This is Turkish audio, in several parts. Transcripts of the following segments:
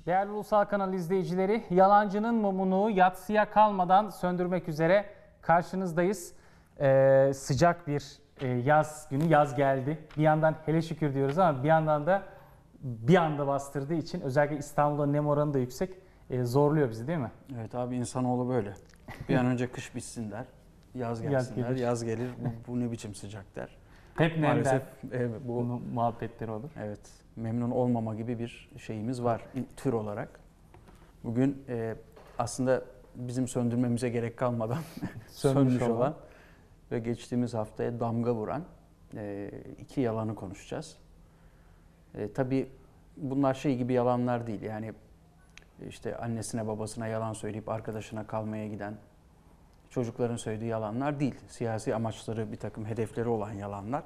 Değerli Ulusal Kanal izleyicileri, yalancının mumunu yatsıya kalmadan söndürmek üzere karşınızdayız. Sıcak bir yaz günü, yaz geldi. Bir yandan hele şükür diyoruz ama bir yandan da bir anda bastırdığı için özellikle İstanbul'da nem oranı da yüksek, zorluyor bizi değil mi? Evet abi, insanoğlu böyle. Bir an önce kış bitsin der, yaz gelsin der, yaz gelir bu ne biçim sıcak der. Hep Maalesef bu muhabbetleri olur. Evet, memnun olmama gibi bir şeyimiz var tür olarak. Bugün aslında bizim söndürmemize gerek kalmadan sönmüş olan ve geçtiğimiz haftaya damga vuran iki yalanı konuşacağız. Tabii bunlar şey gibi yalanlar değil. Yani işte annesine babasına yalan söyleyip arkadaşına kalmaya giden çocukların söylediği yalanlar değil. Siyasi amaçları, bir takım hedefleri olan yalanlar.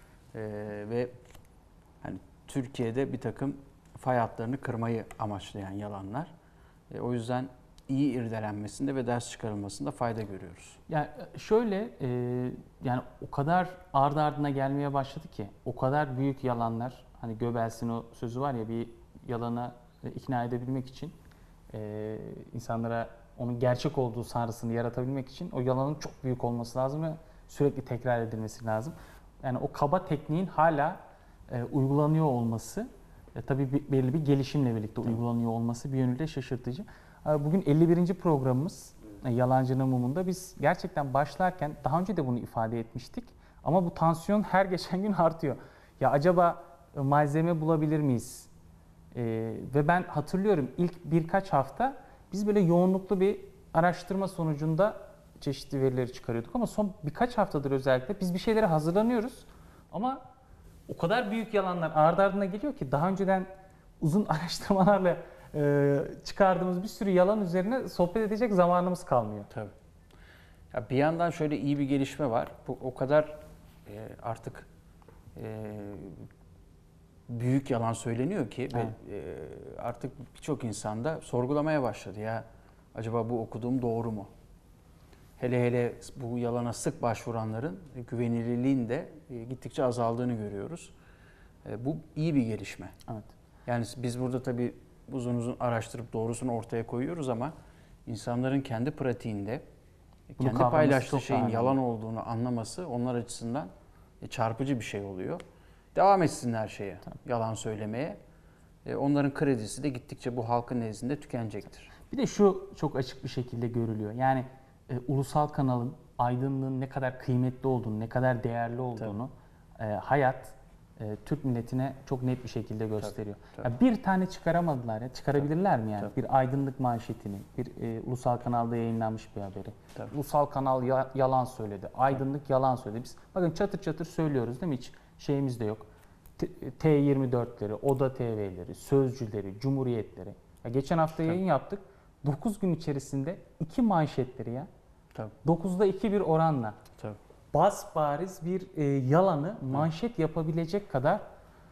Ve hani Türkiye'de bir takım fay hatlarını kırmayı amaçlayan yalanlar. O yüzden iyi irdelenmesinde ve ders çıkarılmasında fayda görüyoruz. Yani şöyle, yani o kadar ardı ardına gelmeye başladı ki, o kadar büyük yalanlar, hani Göbels'in o sözü var ya, bir yalana ikna edebilmek için, insanlara onun gerçek olduğu sanrısını yaratabilmek için o yalanın çok büyük olması lazım ve sürekli tekrar edilmesi lazım. Yani o kaba tekniğin hala uygulanıyor olması, tabii belli bir gelişimle birlikte uygulanıyor olması bir yönüyle şaşırtıcı. Bugün 51. programımız Yalancının Mumunda. Biz gerçekten başlarken daha önce de bunu ifade etmiştik ama bu tansiyon her geçen gün artıyor. Ya acaba malzeme bulabilir miyiz? Ve ben hatırlıyorum ilk birkaç hafta biz böyle yoğunluklu bir araştırma sonucunda çeşitli verileri çıkarıyorduk ama son birkaç haftadır özellikle biz bir şeylere hazırlanıyoruz ama o kadar büyük yalanlar ardı ardına geliyor ki daha önceden uzun araştırmalarla çıkardığımız bir sürü yalan üzerine sohbet edecek zamanımız kalmıyor. Tabii. Ya bir yandan şöyle iyi bir gelişme var. Bu o kadar artık büyük yalan söyleniyor ki ve artık birçok insan da sorgulamaya başladı. Ya acaba bu okuduğum doğru mu? Hele hele bu yalana sık başvuranların güvenilirliğin de gittikçe azaldığını görüyoruz. Bu iyi bir gelişme. Evet. Yani biz burada tabii uzun uzun araştırıp doğrusunu ortaya koyuyoruz ama insanların kendi pratiğinde bunu kendi paylaştığı şeyin yalan olduğunu anlaması onlar açısından çarpıcı bir şey oluyor. Devam etsinler şeye, yalan söylemeye. Onların kredisi de gittikçe bu halkın nezdinde tükenecektir. Bir de şu çok açık bir şekilde görülüyor. Yani ulusal kanalın aydınlığın ne kadar kıymetli olduğunu, ne kadar değerli olduğunu hayat Türk milletine çok net bir şekilde gösteriyor. Tabii. Ya bir tane çıkaramadılar ya. Çıkarabilirler mi yani? Bir aydınlık manşetini, bir ulusal kanalda yayınlanmış bir haberi. Tabii. Ulusal kanal yalan söyledi, aydınlık yalan söyledi. Biz bakın çatır çatır söylüyoruz değil mi? Hiç şeyimiz de yok. T24'leri, Oda TV'leri, Sözcüleri, Cumhuriyetleri. Ya geçen hafta yayın yaptık. 9 gün içerisinde 2 manşetleri ya. Tabii. 9'da 2 bir oranla. Tabii. Basbariz bir yalanı manşet yapabilecek kadar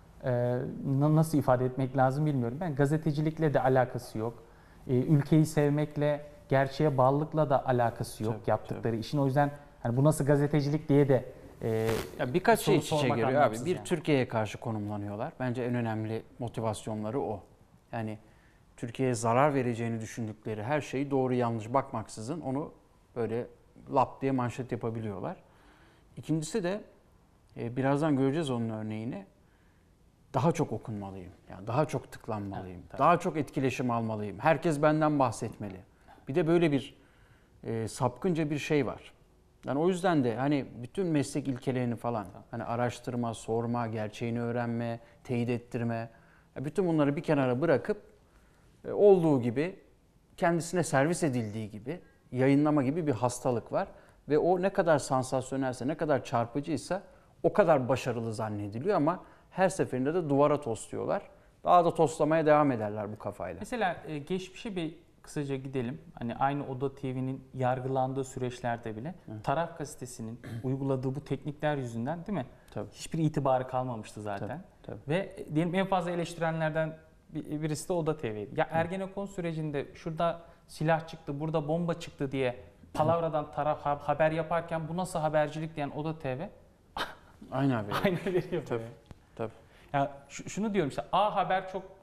nasıl ifade etmek lazım bilmiyorum. Ben gazetecilikle de alakası yok. Ülkeyi sevmekle, gerçeğe bağlılıkla da alakası yok yaptıkları işin. O yüzden hani bu nasıl gazetecilik diye de ya birkaç şey iç içe giriyor abi. Bir, yani. Türkiye'ye karşı konumlanıyorlar. Bence en önemli motivasyonları o. Yani Türkiye'ye zarar vereceğini düşündükleri her şeyi doğru yanlış bakmaksızın onu böyle lap diye manşet yapabiliyorlar. İkincisi de birazdan göreceğiz onun örneğini. Daha çok okunmalıyım. Yani daha çok tıklanmalıyım. Evet, daha çok etkileşim almalıyım. Herkes benden bahsetmeli. Bir de böyle bir sapkınca bir şey var. Yani o yüzden de hani bütün meslek ilkelerini falan hani araştırma, sorma, gerçeğini öğrenme, teyit ettirme, bütün bunları bir kenara bırakıp olduğu gibi kendisine servis edildiği gibi yayınlama gibi bir hastalık var. Ve o ne kadar sansasyonelse, ne kadar çarpıcıysa o kadar başarılı zannediliyor ama her seferinde de duvara tosluyorlar. Daha da toslamaya devam ederler bu kafayla. Mesela geçmişe bir kısaca gidelim. Hani aynı Oda TV'nin yargılandığı süreçlerde bile Taraf Gazetesi'nin uyguladığı bu teknikler yüzünden değil mi? Tabii. Hiçbir itibarı kalmamıştı zaten. Tabii. Ve diyelim en fazla eleştirenlerden birisi de Oda TV'ydi. Ya Ergenekon sürecinde şurada silah çıktı, burada bomba çıktı diye palavradan taraf haber yaparken bu nasıl habercilik diyen Oda TV Aynı haberi. aynı veriyor. Tabii. Ya şunu diyorum işte A Haber çok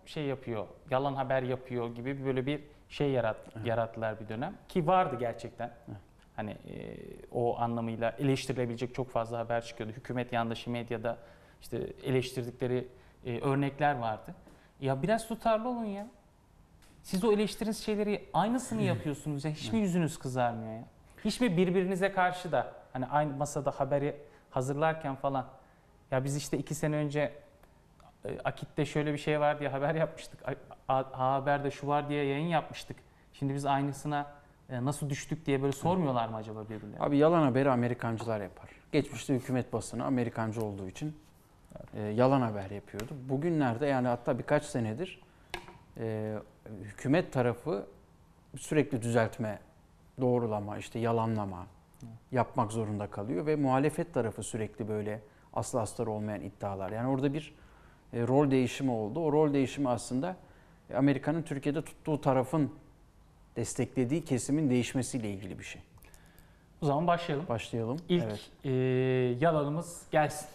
şey yapıyor, yalan haber yapıyor gibi böyle bir şey yarattılar bir dönem. Ki vardı gerçekten. Hani o anlamıyla eleştirilebilecek çok fazla haber çıkıyordu. Hükümet yandaşı medyada işte eleştirdikleri örnekler vardı. Ya biraz tutarlı olun ya. Siz o eleştirdiğiniz şeyleri aynısını yapıyorsunuz ya. Hiç mi yüzünüz kızarmıyor ya? Hiç mi birbirinize karşı da hani aynı masada haberi hazırlarken falan ya biz işte 2 sene önce Akit'te şöyle bir şey var diye haber yapmıştık. Haber'de şu var diye yayın yapmıştık. Şimdi biz aynısına nasıl düştük diye böyle sormuyorlar mı acaba birbirlerine? Abi yalan haberi Amerikancılar yapar. Geçmişte hükümet basını Amerikancı olduğu için yalan haber yapıyordu. Bugünlerde yani hatta birkaç senedir hükümet tarafı sürekli düzeltme, doğrulama, işte yalanlama yapmak zorunda kalıyor ve muhalefet tarafı sürekli böyle aslı astarı olmayan iddialar. Yani orada bir rol değişimi oldu. O rol değişimi aslında Amerika'nın Türkiye'de tuttuğu tarafın desteklediği kesimin değişmesiyle ilgili bir şey. O zaman başlayalım. Başlayalım. İlk Evet. yalanımız gelsin.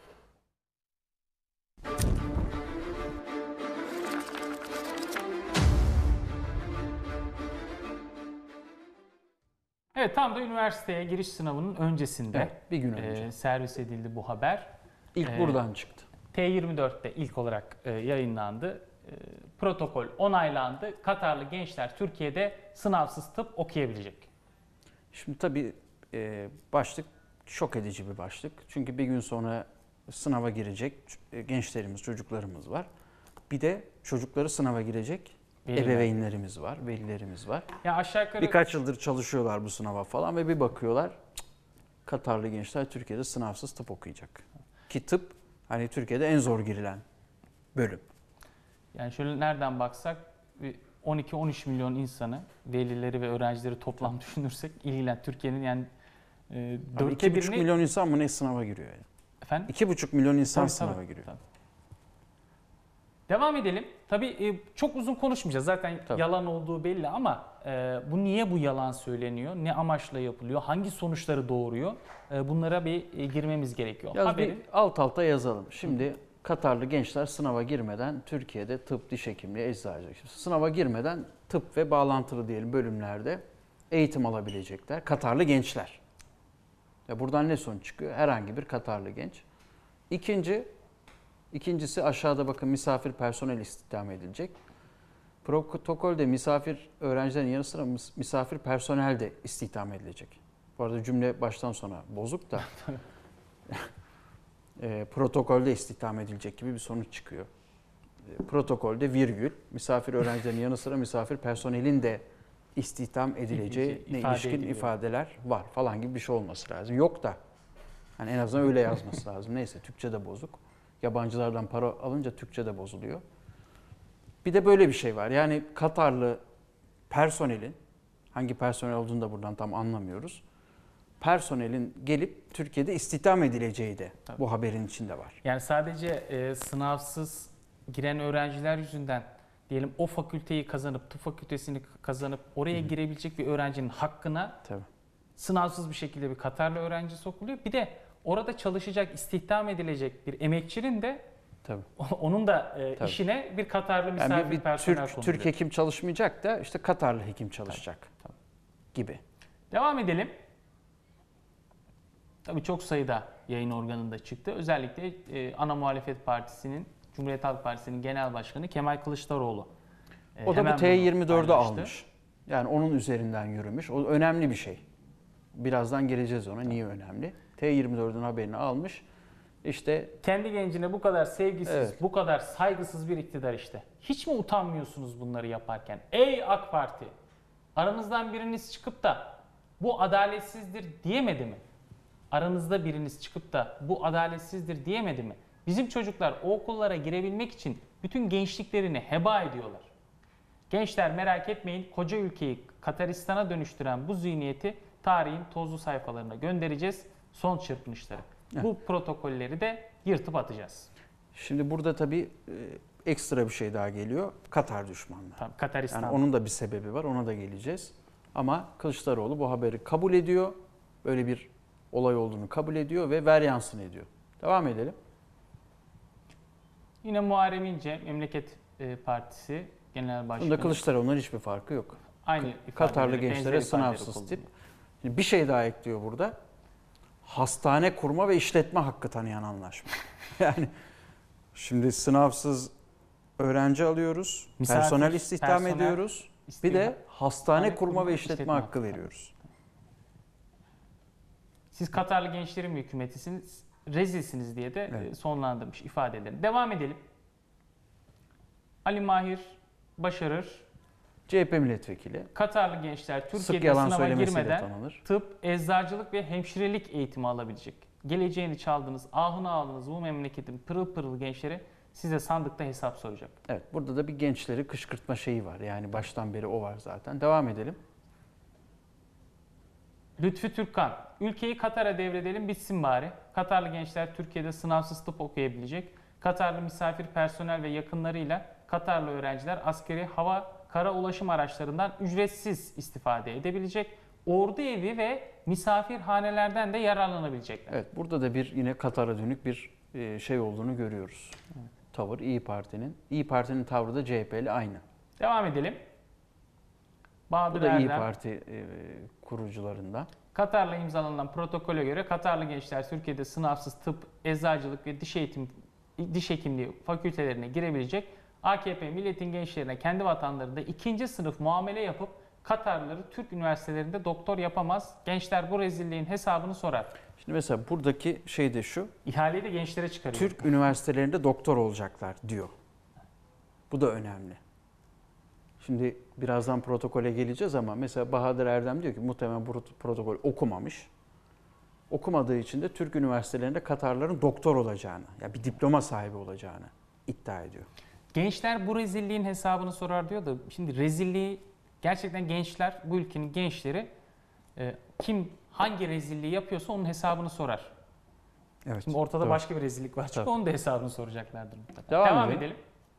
Evet, tam da üniversiteye giriş sınavının öncesinde Evet, bir gün önce. servis edildi bu haber. İlk buradan çıktı. T24'te ilk olarak yayınlandı. Protokol onaylandı. Katarlı gençler Türkiye'de sınavsız tıp okuyabilecek. Şimdi tabii başlık şok edici bir başlık. Çünkü bir gün sonra sınava girecek gençlerimiz, çocuklarımız var. Bir de çocukları sınava girecek ebeveynlerimiz var, velilerimiz var. Ya aşağı yukarı Birkaç yıldır çalışıyorlar bu sınava falan ve bir bakıyorlar Katarlı gençler Türkiye'de sınavsız tıp okuyacak. Ki tıp hani Türkiye'de en zor girilen bölüm. yani şöyle nereden baksak 12-13 milyon insanı, velileri ve öğrencileri toplam düşünürsek ilgilen Türkiye'nin yani dörtte 2,5 birini... milyon insan mı ne sınava giriyor yani? Efendim? 2,5 milyon insan Tabii, sınava tabii, giriyor. tabii. Devam edelim. Tabii çok uzun konuşmayacağız. Zaten Tabii. yalan olduğu belli ama bu niye bu yalan söyleniyor? Ne amaçla yapılıyor? Hangi sonuçları doğuruyor? Bunlara bir girmemiz gerekiyor. Yaz bir alt alta yazalım. Şimdi Katarlı gençler sınava girmeden Türkiye'de tıp, diş hekimliği, eczacılık. Sınava girmeden tıp ve bağlantılı diyelim bölümlerde eğitim alabilecekler. Katarlı gençler. Ya buradan ne sonuç çıkıyor? Herhangi bir Katarlı genç. İkincisi aşağıda bakın misafir personel istihdam edilecek. Protokolde misafir öğrencilerin yanı sıra misafir personel de istihdam edilecek. Bu arada cümle baştan sona bozuk da protokolde istihdam edilecek gibi bir sonuç çıkıyor. Protokolde virgül misafir öğrencilerin yanı sıra misafir personelin de istihdam edileceğine ilişkin ifadeler var falan gibi bir şey olması lazım. Yok da hani en azından öyle yazması lazım. Neyse Türkçe de bozuk. Yabancılardan para alınca Türkçe de bozuluyor. Bir de böyle bir şey var. Yani Katarlı personelin, hangi personel olduğunu da buradan tam anlamıyoruz. Personelin gelip Türkiye'de istihdam edileceği de bu haberin içinde var. Yani sadece sınavsız giren öğrenciler yüzünden diyelim o fakülteyi kazanıp, tıp fakültesini kazanıp oraya girebilecek bir öğrencinin hakkına sınavsız bir şekilde bir Katarlı öğrenci sokuluyor. Bir de orada çalışacak, istihdam edilecek bir emekçinin de onun da işine bir Katarlı misafir yani bir personel konuluyor. Türk hekim çalışmayacak da işte Katarlı hekim çalışacak gibi. Devam edelim. Tabii çok sayıda yayın organında çıktı. Özellikle ana muhalefet partisinin, Cumhuriyet Halk Partisi'nin genel başkanı Kemal Kılıçdaroğlu. O da bu T24'ü almış. Yani onun üzerinden yürümüş. O önemli bir şey. Birazdan geleceğiz ona. Niye önemli? T24'ün haberini almış. İşte kendi gencine bu kadar sevgisiz, bu kadar saygısız bir iktidar işte. Hiç mi utanmıyorsunuz bunları yaparken? Ey AK Parti! Aranızdan biriniz çıkıp da bu adaletsizdir diyemedi mi? Aranızda biriniz çıkıp da bu adaletsizdir diyemedi mi? Bizim çocuklar o okullara girebilmek için bütün gençliklerini heba ediyorlar. Gençler merak etmeyin, koca ülkeyi Kataristan'a dönüştüren bu zihniyeti tarihin tozlu sayfalarına göndereceğiz. Son çırpınışları. Bu protokolleri de yırtıp atacağız. Şimdi burada tabii ekstra bir şey daha geliyor. Katar düşmanlığı. Tabii, Kataristan. Yani onun da bir sebebi var. Ona da geleceğiz. Ama Kılıçdaroğlu bu haberi kabul ediyor. Böyle bir olay olduğunu kabul ediyor ve veryansın ediyor. Devam edelim. Yine Muharrem İnce, Memleket Partisi Genel Başkanı. Bunda Kılıçdaroğlu'nun hiçbir farkı yok. Aynı Katarlı ifadeleri, gençlere benzer ifadeleri sınavsız kullanıyor. tip. Şimdi bir şey daha ekliyor burada. Hastane kurma ve işletme hakkı tanıyan anlaşma. Yani şimdi sınavsız öğrenci alıyoruz, Misafir, personel istihdam personel ediyoruz. Bir istihdam, de hastane kurma ve işletme hakkı veriyoruz. Siz Katarlı gençlerin bir hükümetisiniz, rezilsiniz diye de Evet. sonlandırmış ifadelerini. Devam edelim. Ali Mahir Başarır, CHP milletvekili. Katarlı gençler Sık Türkiye'de yalan sınava söylemesiyle girmeden tanınır. tıp, eczacılık ve hemşirelik eğitimi alabilecek. Geleceğini çaldınız, ahını aldınız bu memleketin pırıl pırıl gençleri size sandıkta hesap soracak. Evet, burada da bir gençleri kışkırtma şeyi var. Yani baştan beri o var zaten. Devam edelim. Lütfü Türkkan, ülkeyi Katar'a devredelim bitsin bari. Katarlı gençler Türkiye'de sınavsız tıp okuyabilecek. Katarlı misafir personel ve yakınlarıyla Katarlı öğrenciler askeri hava, kara ulaşım araçlarından ücretsiz istifade edebilecek. Ordu evi ve misafirhanelerden de yararlanabilecekler. Evet, burada da bir yine Katar'a dönük bir şey olduğunu görüyoruz. Tavır İyi Parti'nin. İyi Parti'nin tavrı da CHP ile aynı. Devam edelim. Bu Bahadır da İyi Erdem, Parti kurucularından. Katar'la imzalanan protokole göre Katarlı gençler Türkiye'de sınavsız tıp, eczacılık ve diş hekimliği fakültelerine girebilecek. AKP milletin gençlerine kendi vatanlarında 2. sınıf muamele yapıp Katarlıları Türk üniversitelerinde doktor yapamaz. Gençler bu rezilliğin hesabını sorar. Şimdi mesela buradaki şey de şu. İhaleyi de gençlere çıkarıyor. Türk üniversitelerinde doktor olacaklar diyor. Bu da önemli. Şimdi birazdan protokole geleceğiz ama mesela Bahadır Erdem diyor ki muhtemelen bu protokol okumamış. Okumadığı için de Türk üniversitelerinde Katarların doktor olacağını, yani bir diploma sahibi olacağını iddia ediyor. Gençler bu rezilliğin hesabını sorar diyor da şimdi rezilliği gerçekten gençler, bu ülkenin gençleri kim hangi rezilliği yapıyorsa onun hesabını sorar. Evet. Şimdi ortada doğru. başka bir rezillik var çünkü Tabii. onun da hesabını soracaklardır mutlaka. Devam edelim.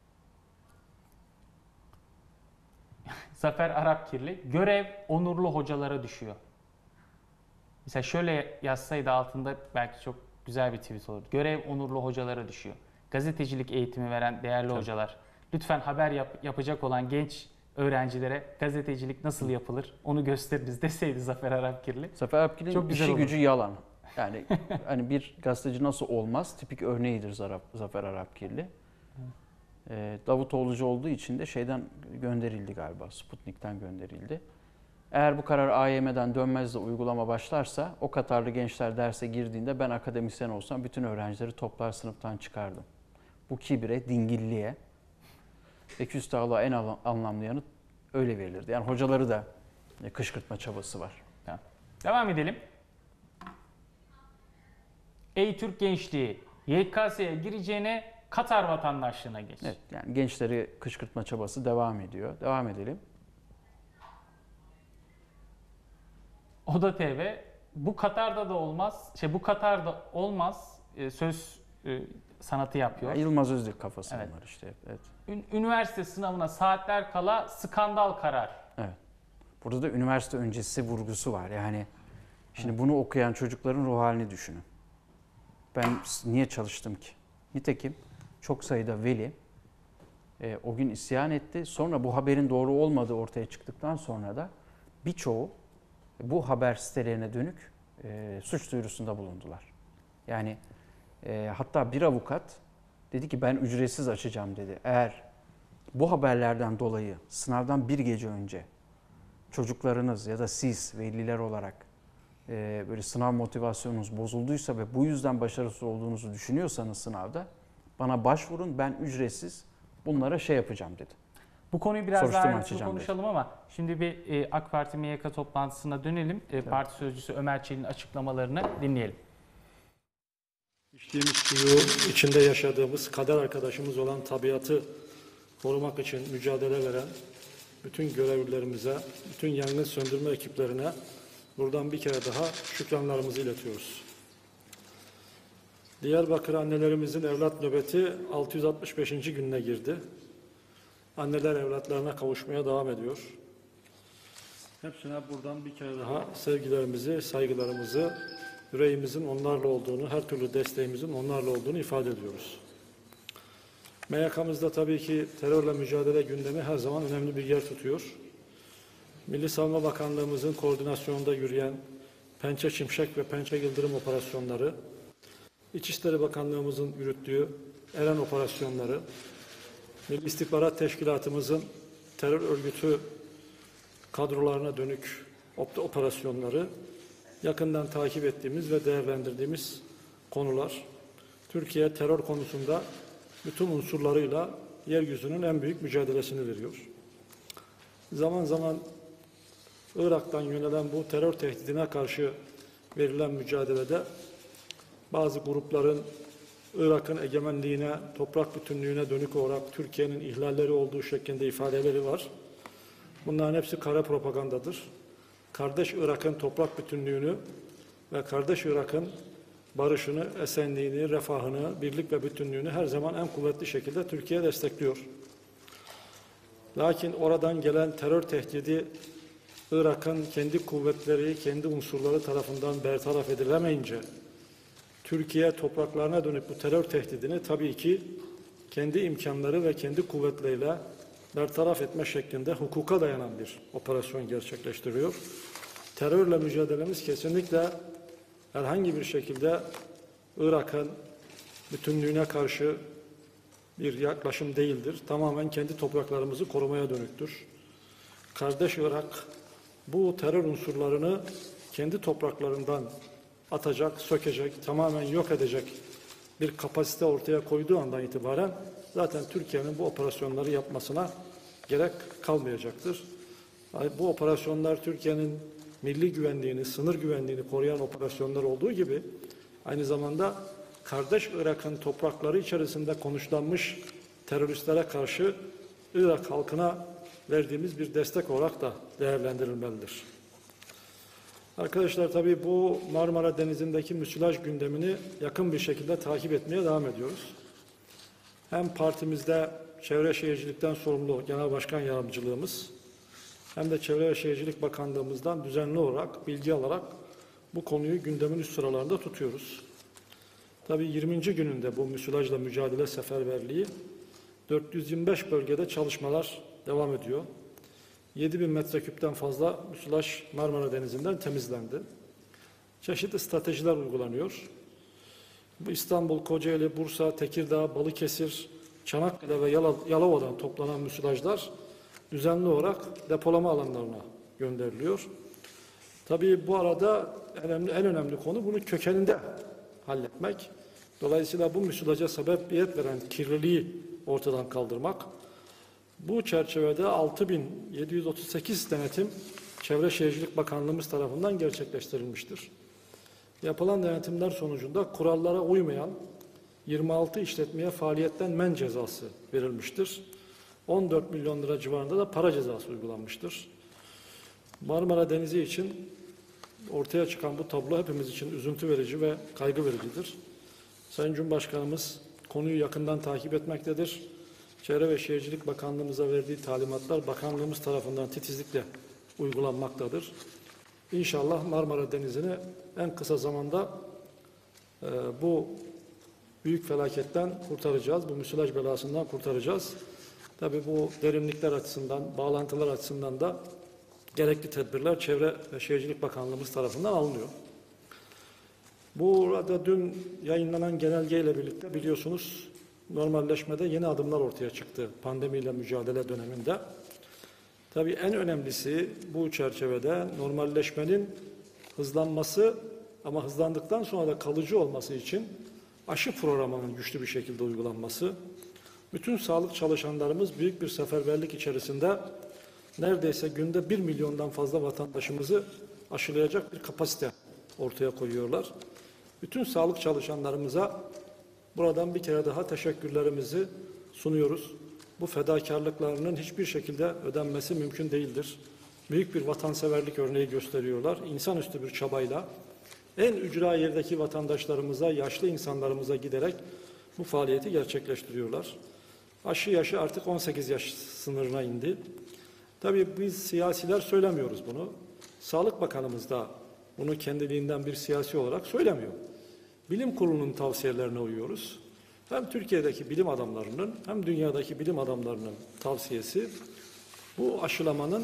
Zafer Arapkirli, görev onurlu hocalara düşüyor. Mesela şöyle yazsaydı altında belki çok güzel bir tweet olurdu. Görev onurlu hocalara düşüyor. Gazetecilik eğitimi veren değerli Tabii. hocalar, lütfen haber yapacak olan genç öğrencilere gazetecilik nasıl yapılır onu gösteriniz deseydi Zafer Arapkirli. Zafer Alpgil'in Çok güzel işi olur. gücü yalan. Yani hani bir gazeteci nasıl olmaz? Tipik örneğidir Zafer Arapgirli. Davutoğlu'cu olduğu için de şeyden gönderildi galiba. Sputnik'ten gönderildi. Eğer bu karar AYM'den dönmez de uygulama başlarsa o Katarlı gençler derse girdiğinde ben akademisyen olsam bütün öğrencileri toplar sınıftan çıkardım. Bu kibre, dingilliğe ve küstahlığa en anlamlı yanıt öyle verilirdi. Yani hocaları da kışkırtma çabası var. Tamam. Devam edelim. Ey Türk gençliği, YKS'ye gireceğine Katar vatandaşlığına geç. Evet, yani gençleri kışkırtma çabası devam ediyor. Devam edelim. Oda TV, bu Katar'da da olmaz, bu Katar'da olmaz söz sanatı yapıyor. Ya Yılmaz Özdil kafası Evet. bunlar işte. Evet. Üniversite sınavına saatler kala skandal karar. Evet. Burada da üniversite öncesi vurgusu var. Yani şimdi bunu okuyan çocukların ruh halini düşünün. Ben niye çalıştım ki? Nitekim çok sayıda veli o gün isyan etti. Sonra bu haberin doğru olmadığı ortaya çıktıktan sonra da birçoğu bu haber sitelerine dönük suç duyurusunda bulundular. Yani hatta bir avukat dedi ki ben ücretsiz açacağım dedi. Eğer bu haberlerden dolayı sınavdan bir gece önce çocuklarınız ya da siz veliler olarak böyle sınav motivasyonunuz bozulduysa ve bu yüzden başarısız olduğunuzu düşünüyorsanız sınavda bana başvurun, ben ücretsiz bunlara şey yapacağım dedi. Bu konuyu biraz daha Soruşturma ayrıntılı açacağım konuşalım ama şimdi bir AK Parti MYK toplantısına dönelim. Parti sözcüsü Ömer Çelik'in açıklamalarını dinleyelim. İçtiğimiz suyu, içinde yaşadığımız kader arkadaşımız olan tabiatı korumak için mücadele veren bütün görevlilerimize, bütün yangın söndürme ekiplerine buradan bir kere daha şükranlarımızı iletiyoruz. Diyarbakır annelerimizin evlat nöbeti 665. gününe girdi. Anneler evlatlarına kavuşmaya devam ediyor. Hepsine buradan bir kere daha sevgilerimizi, saygılarımızı, yüreğimizin onlarla olduğunu, her türlü desteğimizin onlarla olduğunu ifade ediyoruz. MYK'mızda tabii ki terörle mücadele gündemi her zaman önemli bir yer tutuyor. Milli Savunma Bakanlığımızın koordinasyonunda yürüyen Pençe Şimşek ve Pençe Yıldırım operasyonları, İçişleri Bakanlığımızın yürüttüğü Eren operasyonları, Milli İstihbarat Teşkilatımızın terör örgütü kadrolarına dönük operasyonları yakından takip ettiğimiz ve değerlendirdiğimiz konular. Türkiye terör konusunda bütün unsurlarıyla yeryüzünün en büyük mücadelesini veriyor. Zaman zaman Irak'tan yönelen bu terör tehdidine karşı verilen mücadelede bazı grupların Irak'ın egemenliğine, toprak bütünlüğüne dönük olarak Türkiye'nin ihlalleri olduğu şeklinde ifadeleri var. Bunların hepsi kara propagandadır. Kardeş Irak'ın toprak bütünlüğünü ve kardeş Irak'ın barışını, esenliğini, refahını, birlik ve bütünlüğünü her zaman en kuvvetli şekilde Türkiye destekliyor. Lakin oradan gelen terör tehdidi Irak'ın kendi kuvvetleri, kendi unsurları tarafından bertaraf edilemeyince Türkiye topraklarına dönük bu terör tehdidini tabii ki kendi imkanları ve kendi kuvvetleriyle bertaraf etme şeklinde hukuka dayanan bir operasyon gerçekleştiriyor. Terörle mücadelemiz kesinlikle herhangi bir şekilde Irak'ın bütünlüğüne karşı bir yaklaşım değildir. Tamamen kendi topraklarımızı korumaya dönüktür. Kardeş Irak bu terör unsurlarını kendi topraklarından atacak, sökecek, tamamen yok edecek bir kapasite ortaya koyduğu andan itibaren zaten Türkiye'nin bu operasyonları yapmasına gerek kalmayacaktır. Bu operasyonlar Türkiye'nin milli güvenliğini, sınır güvenliğini koruyan operasyonlar olduğu gibi aynı zamanda kardeş Irak'ın toprakları içerisinde konuşlanmış teröristlere karşı Irak halkına verdiğimiz bir destek olarak da değerlendirilmelidir. Arkadaşlar tabii bu Marmara Denizi'ndeki müsilaj gündemini yakın bir şekilde takip etmeye devam ediyoruz. Hem partimizde Çevre Şehircilik'ten sorumlu Genel Başkan Yardımcılığımız hem de Çevre ve Şehircilik Bakanlığımızdan düzenli olarak, bilgi alarak bu konuyu gündemin üst sıralarında tutuyoruz. Tabii 20. gününde bu müsilajla mücadele seferberliği 425 bölgede çalışmalar devam ediyor. 7.000 metreküpten fazla müsilaj Marmara Denizi'nden temizlendi. Çeşitli stratejiler uygulanıyor. Bu İstanbul, Kocaeli, Bursa, Tekirdağ, Balıkesir, Çanakkale ve Yalova'dan toplanan müsilajlar düzenli olarak depolama alanlarına gönderiliyor. Tabii bu arada en önemli konu bunu kökeninde halletmek. Dolayısıyla bu müsilaja sebebiyet veren kirliliği ortadan kaldırmak. Bu çerçevede 6.738 denetim Çevre Şehircilik Bakanlığımız tarafından gerçekleştirilmiştir. Yapılan denetimler sonucunda kurallara uymayan 26 işletmeye faaliyetten men cezası verilmiştir. 14 milyon lira civarında da para cezası uygulanmıştır. Marmara Denizi için ortaya çıkan bu tablo hepimiz için üzüntü verici ve kaygı vericidir. Sayın Cumhurbaşkanımız konuyu yakından takip etmektedir. Çevre ve Şehircilik Bakanlığımıza verdiği talimatlar bakanlığımız tarafından titizlikle uygulanmaktadır. İnşallah Marmara Denizi'ni en kısa zamanda bu büyük felaketten kurtaracağız, bu müsilaj belasından kurtaracağız. Tabii bu derinlikler açısından, bağlantılar açısından da gerekli tedbirler Çevre ve Şehircilik Bakanlığımız tarafından alınıyor. Burada dün yayınlanan genelgeyle birlikte biliyorsunuz normalleşmede yeni adımlar ortaya çıktı pandemiyle mücadele döneminde. Tabii en önemlisi bu çerçevede normalleşmenin hızlanması ama hızlandıktan sonra da kalıcı olması için aşı programının güçlü bir şekilde uygulanması. Bütün sağlık çalışanlarımız büyük bir seferberlik içerisinde neredeyse günde 1 milyondan fazla vatandaşımızı aşılayacak bir kapasite ortaya koyuyorlar. Bütün sağlık çalışanlarımıza buradan bir kere daha teşekkürlerimizi sunuyoruz. Bu fedakarlıklarının hiçbir şekilde ödenmesi mümkün değildir. Büyük bir vatanseverlik örneği gösteriyorlar. İnsanüstü bir çabayla en ücra yerdeki vatandaşlarımıza, yaşlı insanlarımıza giderek bu faaliyeti gerçekleştiriyorlar. Aşı yaşı artık 18 yaş sınırına indi. Tabii biz siyasiler söylemiyoruz bunu. Sağlık Bakanımız da bunu kendiliğinden bir siyasi olarak söylemiyor. Bilim Kurulu'nun tavsiyelerine uyuyoruz. hem Türkiye'deki bilim adamlarının hem dünyadaki bilim adamlarının tavsiyesi bu aşılamanın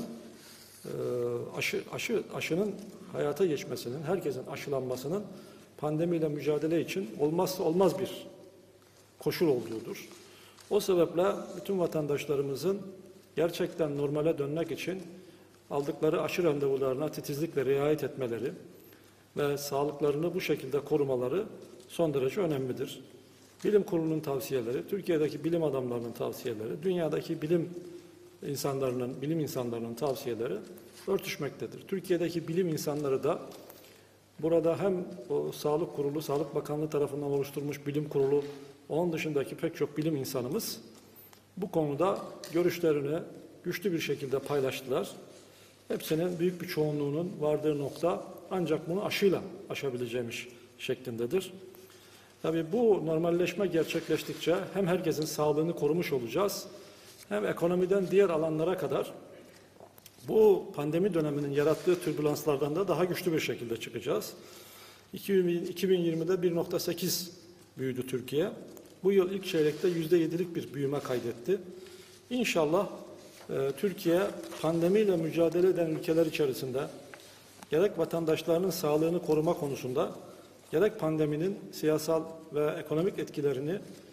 aşının hayata geçmesinin, herkesin aşılanmasının pandemiyle mücadele için olmazsa olmaz bir koşul olduğudur. O sebeple bütün vatandaşlarımızın gerçekten normale dönmek için aldıkları aşı randevularına titizlikle riayet etmeleri ve sağlıklarını bu şekilde korumaları son derece önemlidir. Bilim kurulunun tavsiyeleri, Türkiye'deki bilim adamlarının tavsiyeleri, dünyadaki bilim insanlarının tavsiyeleri örtüşmektedir. Türkiye'deki bilim insanları da burada hem o Sağlık Kurulu, Sağlık Bakanlığı tarafından oluşturulmuş bilim kurulu, onun dışındaki pek çok bilim insanımız bu konuda görüşlerini güçlü bir şekilde paylaştılar. Hepsinin büyük bir çoğunluğunun vardığı nokta ancak bunu aşıyla aşabileceğimiz şeklindedir. Tabii bu normalleşme gerçekleştikçe hem herkesin sağlığını korumuş olacağız, hem ekonomiden diğer alanlara kadar bu pandemi döneminin yarattığı türbülanslardan da daha güçlü bir şekilde çıkacağız. 2020'de 1,8 büyüdü Türkiye. Bu yıl ilk çeyrekte %7'lik bir büyüme kaydetti. İnşallah Türkiye pandemiyle mücadele eden ülkeler içerisinde gerek vatandaşlarının sağlığını koruma konusunda gerek pandeminin siyasal ve ekonomik etkilerini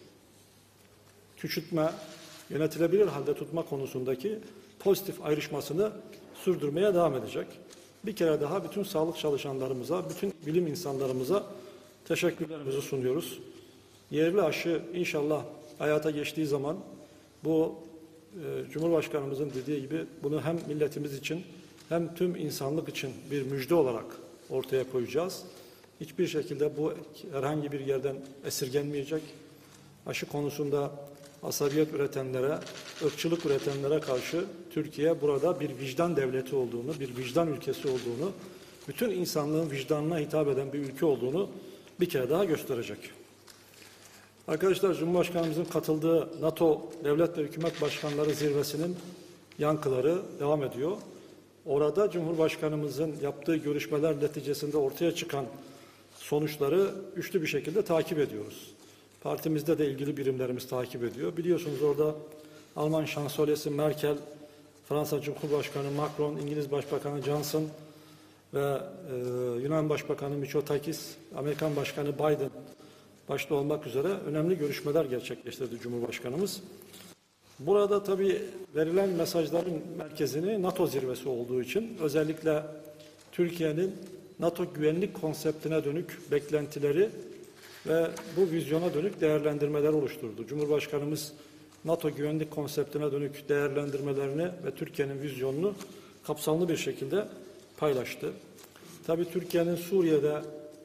küçültme, yönetilebilir halde tutma konusundaki pozitif ayrışmasını sürdürmeye devam edecek. Bir kere daha bütün sağlık çalışanlarımıza, bütün bilim insanlarımıza teşekkürlerimizi sunuyoruz. Yerli aşı inşallah hayata geçtiği zaman bu Cumhurbaşkanımızın dediği gibi bunu hem milletimiz için hem tüm insanlık için bir müjde olarak ortaya koyacağız. Hiçbir şekilde bu herhangi bir yerden esirgenmeyecek. Aşı konusunda asabiyet üretenlere, ırkçılık üretenlere karşı Türkiye burada bir vicdan devleti olduğunu, bir vicdan ülkesi olduğunu, bütün insanlığın vicdanına hitap eden bir ülke olduğunu bir kere daha gösterecek. Arkadaşlar, Cumhurbaşkanımızın katıldığı NATO Devlet ve Hükümet Başkanları Zirvesi'nin yankıları devam ediyor. Orada Cumhurbaşkanımızın yaptığı görüşmeler neticesinde ortaya çıkan sonuçları güçlü bir şekilde takip ediyoruz. Partimizde de ilgili birimlerimiz takip ediyor. Biliyorsunuz orada Alman Şansölyesi Merkel, Fransa Cumhurbaşkanı Macron, İngiliz Başbakanı Johnson ve Yunan Başbakanı Mitsotakis, Amerikan Başkanı Biden başta olmak üzere önemli görüşmeler gerçekleştirdi Cumhurbaşkanımız. Burada tabii verilen mesajların merkezini NATO zirvesi olduğu için özellikle Türkiye'nin NATO güvenlik konseptine dönük beklentileri ve bu vizyona dönük değerlendirmeler oluşturdu. Cumhurbaşkanımız NATO güvenlik konseptine dönük değerlendirmelerini ve Türkiye'nin vizyonunu kapsamlı bir şekilde paylaştı. Tabii Türkiye'nin Suriye'de,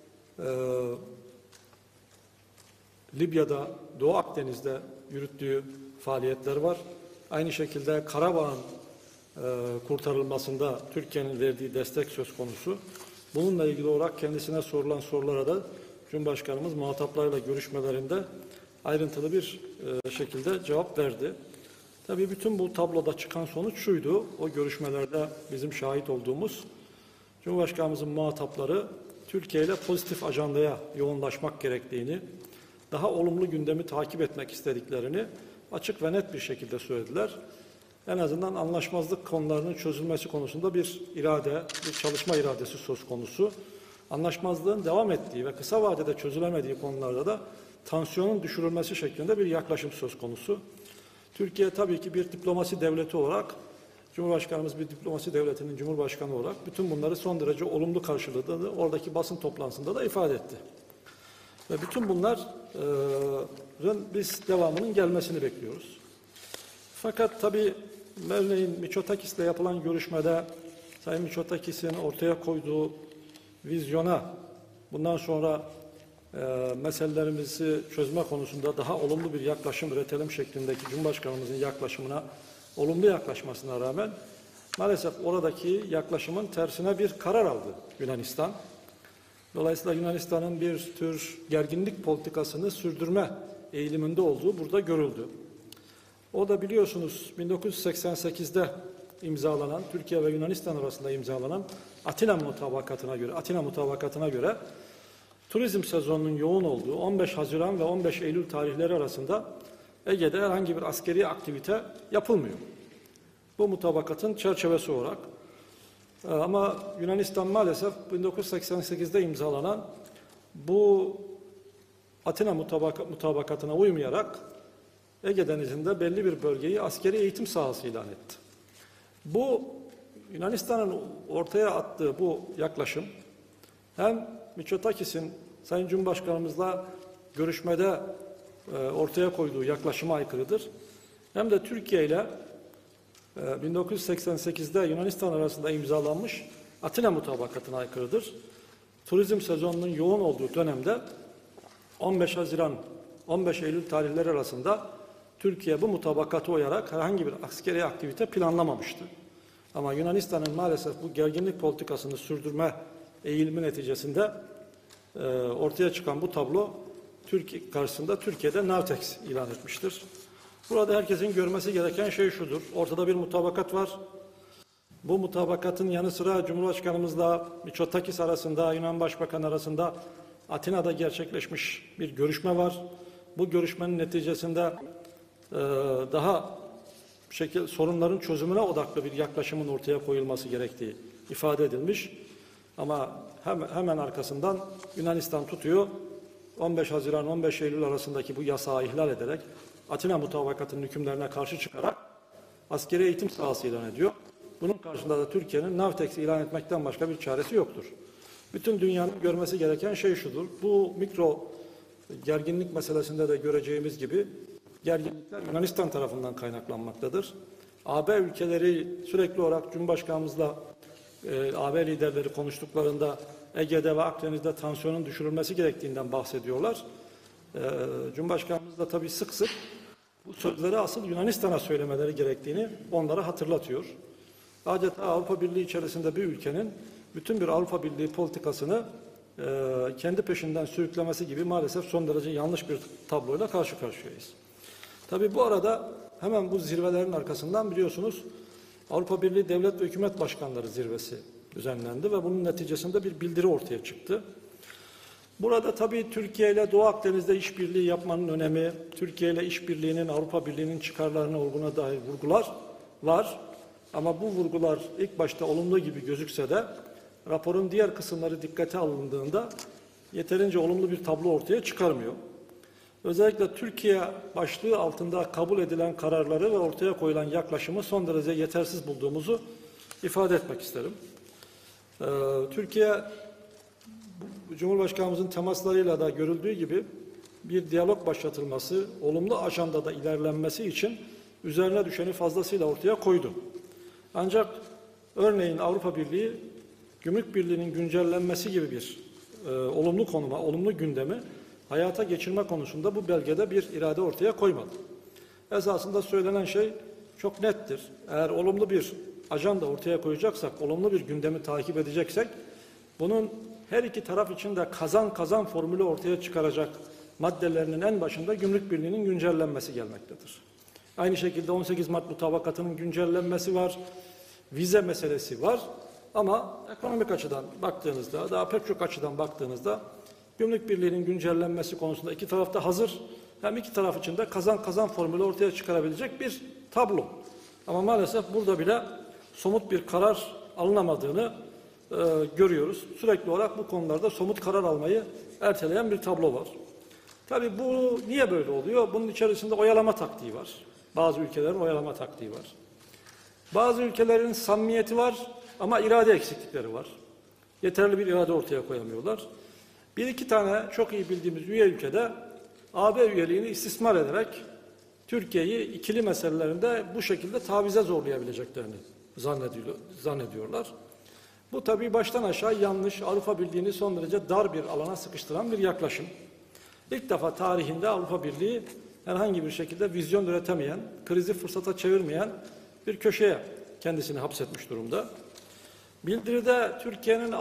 Libya'da, Doğu Akdeniz'de yürüttüğü faaliyetler var. Aynı şekilde Karabağ'ın kurtarılmasında Türkiye'nin verdiği destek söz konusu. Bununla ilgili olarak kendisine sorulan sorulara da Cumhurbaşkanımız muhataplarıyla görüşmelerinde ayrıntılı bir şekilde cevap verdi. Tabii bütün bu tabloda çıkan sonuç şuydu, o görüşmelerde bizim şahit olduğumuz, Cumhurbaşkanımızın muhatapları Türkiye ile pozitif ajandaya yoğunlaşmak gerektiğini, daha olumlu gündemi takip etmek istediklerini açık ve net bir şekilde söylediler. En azından anlaşmazlık konularının çözülmesi konusunda bir irade, bir çalışma iradesi söz konusu. Anlaşmazlığın devam ettiği ve kısa vadede çözülemediği konularda da tansiyonun düşürülmesi şeklinde bir yaklaşım söz konusu. Türkiye tabii ki bir diplomasi devleti olarak, Cumhurbaşkanımız bir diplomasi devletinin Cumhurbaşkanı olarak bütün bunları son derece olumlu karşıladığını oradaki basın toplantısında da ifade etti. Ve bütün bunların biz devamının gelmesini bekliyoruz. Fakat tabii örneğin Mitsotakis'le yapılan görüşmede Sayın Mitsotakis'in ortaya koyduğu vizyona bundan sonra meselelerimizi çözme konusunda daha olumlu bir yaklaşım üretelim şeklindeki Cumhurbaşkanımızın yaklaşımına olumlu yaklaşmasına rağmen maalesef oradaki yaklaşımın tersine bir karar aldı Yunanistan. Dolayısıyla Yunanistan'ın bir tür gerginlik politikasını sürdürme eğiliminde olduğu burada görüldü. O da biliyorsunuz 1988'de imzalanan, Türkiye ve Yunanistan arasında imzalanan Atina Mutabakatı'na göre turizm sezonunun yoğun olduğu 15 Haziran ve 15 Eylül tarihleri arasında Ege'de herhangi bir askeri aktivite yapılmıyor. Bu mutabakatın çerçevesi olarak. Ama Yunanistan maalesef 1988'de imzalanan bu Atina mutabakatına uymayarak Ege Denizi'nde belli bir bölgeyi askeri eğitim sahası ilan etti. Bu Yunanistan'ın ortaya attığı bu yaklaşım hem Mitsotakis'in Sayın Cumhurbaşkanımızla görüşmede ortaya koyduğu yaklaşıma aykırıdır. Hem de Türkiye ile 1988'de Yunanistan arasında imzalanmış Atina mutabakatına aykırıdır. Turizm sezonunun yoğun olduğu dönemde 15 Haziran 15 Eylül tarihleri arasında Türkiye bu mutabakata uyarak herhangi bir askeri aktivite planlamamıştı. Ama Yunanistan'ın maalesef bu gerginlik politikasını sürdürme eğilimi neticesinde ortaya çıkan bu tablo Türkiye karşısında Türkiye'de Navtex ilan etmiştir. Burada herkesin görmesi gereken şey şudur. Ortada bir mutabakat var. Bu mutabakatın yanı sıra Cumhurbaşkanımızla Mitsotakis arasında, Yunan Başbakanı arasında Atina'da gerçekleşmiş bir görüşme var. Bu görüşmenin neticesinde daha sorunların çözümüne odaklı bir yaklaşımın ortaya koyulması gerektiği ifade edilmiş. Ama hemen arkasından Yunanistan tutuyor. 15 Haziran 15 Eylül arasındaki bu yasağı ihlal ederek Atina mutabakatının hükümlerine karşı çıkarak askeri eğitim sahası ilan ediyor. Bunun karşısında da Türkiye'nin Navtex ilan etmekten başka bir çaresi yoktur. Bütün dünyanın görmesi gereken şey şudur. Bu mikro gerginlik meselesinde de göreceğimiz gibi gerginlikler Yunanistan tarafından kaynaklanmaktadır. AB ülkeleri sürekli olarak Cumhurbaşkanımızla AB liderleri konuştuklarında Ege'de ve Akdeniz'de tansiyonun düşürülmesi gerektiğinden bahsediyorlar. Cumhurbaşkanımız da tabii sık sık bu sözleri asıl Yunanistan'a söylemeleri gerektiğini onlara hatırlatıyor. Adeta Avrupa Birliği içerisinde bir ülkenin bütün bir Avrupa Birliği politikasını kendi peşinden sürüklemesi gibi maalesef son derece yanlış bir tabloyla karşı karşıyayız. Tabii bu arada hemen bu zirvelerin arkasından biliyorsunuz Avrupa Birliği Devlet ve Hükümet Başkanları zirvesi düzenlendi ve bunun neticesinde bir bildiri ortaya çıktı. Burada tabii Türkiye ile Doğu Akdeniz'de işbirliği yapmanın önemi, Türkiye ile işbirliğinin Avrupa Birliği'nin çıkarlarına uygun dair vurgular var. Ama bu vurgular ilk başta olumlu gibi gözükse de raporun diğer kısımları dikkate alındığında yeterince olumlu bir tablo ortaya çıkarmıyor. Özellikle Türkiye başlığı altında kabul edilen kararları ve ortaya koyulan yaklaşımı son derece yetersiz bulduğumuzu ifade etmek isterim. Türkiye, Cumhurbaşkanımızın temaslarıyla da görüldüğü gibi bir diyalog başlatılması, olumlu ajandada ilerlenmesi için üzerine düşeni fazlasıyla ortaya koydu. Ancak örneğin Avrupa Birliği, Gümrük Birliği'nin güncellenmesi gibi bir olumlu konuma, olumlu gündemi hayata geçirme konusunda bu belgede bir irade ortaya koymadı. Esasında söylenen şey çok nettir. Eğer olumlu bir ajanda ortaya koyacaksak, olumlu bir gündemi takip edeceksek, bunun her iki taraf için de kazan formülü ortaya çıkaracak maddelerinin en başında Gümrük Birliği'nin güncellenmesi gelmektedir. Aynı şekilde 18 Mart mutabakatının güncellenmesi var, vize meselesi var ama ekonomik açıdan baktığınızda, daha pek çok açıdan baktığınızda Gümrük Birliği'nin güncellenmesi konusunda iki taraf da hazır. Hem iki taraf için de kazan formülü ortaya çıkarabilecek bir tablo. Ama maalesef burada bile somut bir karar alınamadığını görüyoruz. Sürekli olarak bu konularda somut karar almayı erteleyen bir tablo var. Tabii bu niye böyle oluyor? Bunun içerisinde oyalama taktiği var. Bazı ülkelerin oyalama taktiği var. Bazı ülkelerin samimiyeti var ama irade eksiklikleri var. Yeterli bir irade ortaya koyamıyorlar. Bir iki tane çok iyi bildiğimiz üye ülkede AB üyeliğini istismar ederek Türkiye'yi ikili meselelerinde bu şekilde tavize zorlayabileceklerini zannediyorlar. Bu tabii baştan aşağı yanlış, Avrupa Birliği'ni son derece dar bir alana sıkıştıran bir yaklaşım. İlk defa tarihinde Avrupa Birliği herhangi bir şekilde vizyon üretemeyen, krizi fırsata çevirmeyen bir köşeye kendisini hapsetmiş durumda. Bildiride Türkiye'nin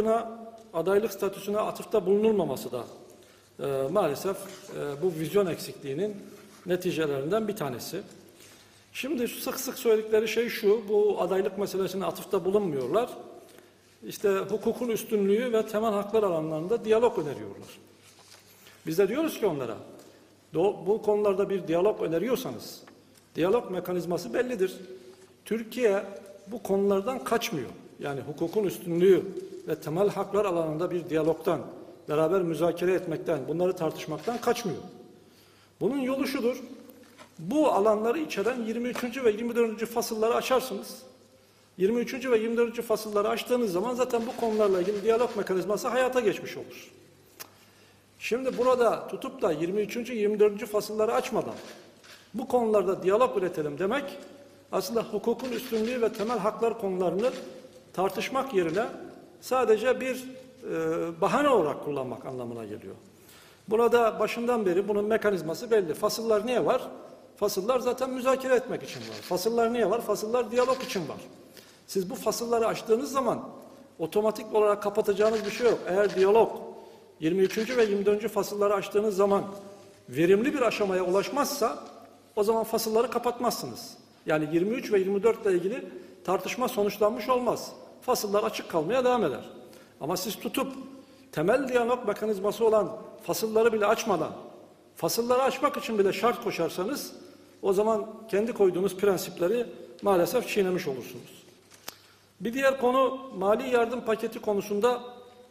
adaylık statüsüne atıfta bulunulmaması da maalesef bu vizyon eksikliğinin neticelerinden bir tanesi. Şimdi sık sık söyledikleri şey şu, bu adaylık meselesine atıfta bulunmuyorlar. işte hukukun üstünlüğü ve temel haklar alanlarında diyalog öneriyorlar. Biz de diyoruz ki onlara, bu konularda bir diyalog öneriyorsanız, diyalog mekanizması bellidir. Türkiye bu konulardan kaçmıyor. Yani hukukun üstünlüğü ve temel haklar alanında bir diyalogtan, beraber müzakere etmekten, bunları tartışmaktan kaçmıyor. Bunun yolu şudur, bu alanları içeren 23. ve 24. fasılları açarsınız. 23. ve 24. fasılları açtığınız zaman zaten bu konularla ilgili diyalog mekanizması hayata geçmiş olur. Şimdi burada tutup da 23. 24. fasılları açmadan bu konularda diyalog üretelim demek aslında hukukun üstünlüğü ve temel haklar konularını tartışmak yerine sadece bir bahane olarak kullanmak anlamına geliyor. Burada başından beri bunun mekanizması belli. Fasıllar niye var? Fasıllar zaten müzakere etmek için var. Fasıllar niye var? Fasıllar diyalog için var. Siz bu fasılları açtığınız zaman otomatik olarak kapatacağınız bir şey yok. Eğer diyalog 23. ve 24. fasılları açtığınız zaman verimli bir aşamaya ulaşmazsa o zaman fasılları kapatmazsınız. Yani 23 ve 24 ile ilgili tartışma sonuçlanmış olmaz. Fasıllar açık kalmaya devam eder. Ama siz tutup temel diyalog mekanizması olan fasılları bile açmadan, fasılları açmak için bile şart koşarsanız o zaman kendi koyduğunuz prensipleri maalesef çiğnemiş olursunuz. Bir diğer konu mali yardım paketi konusunda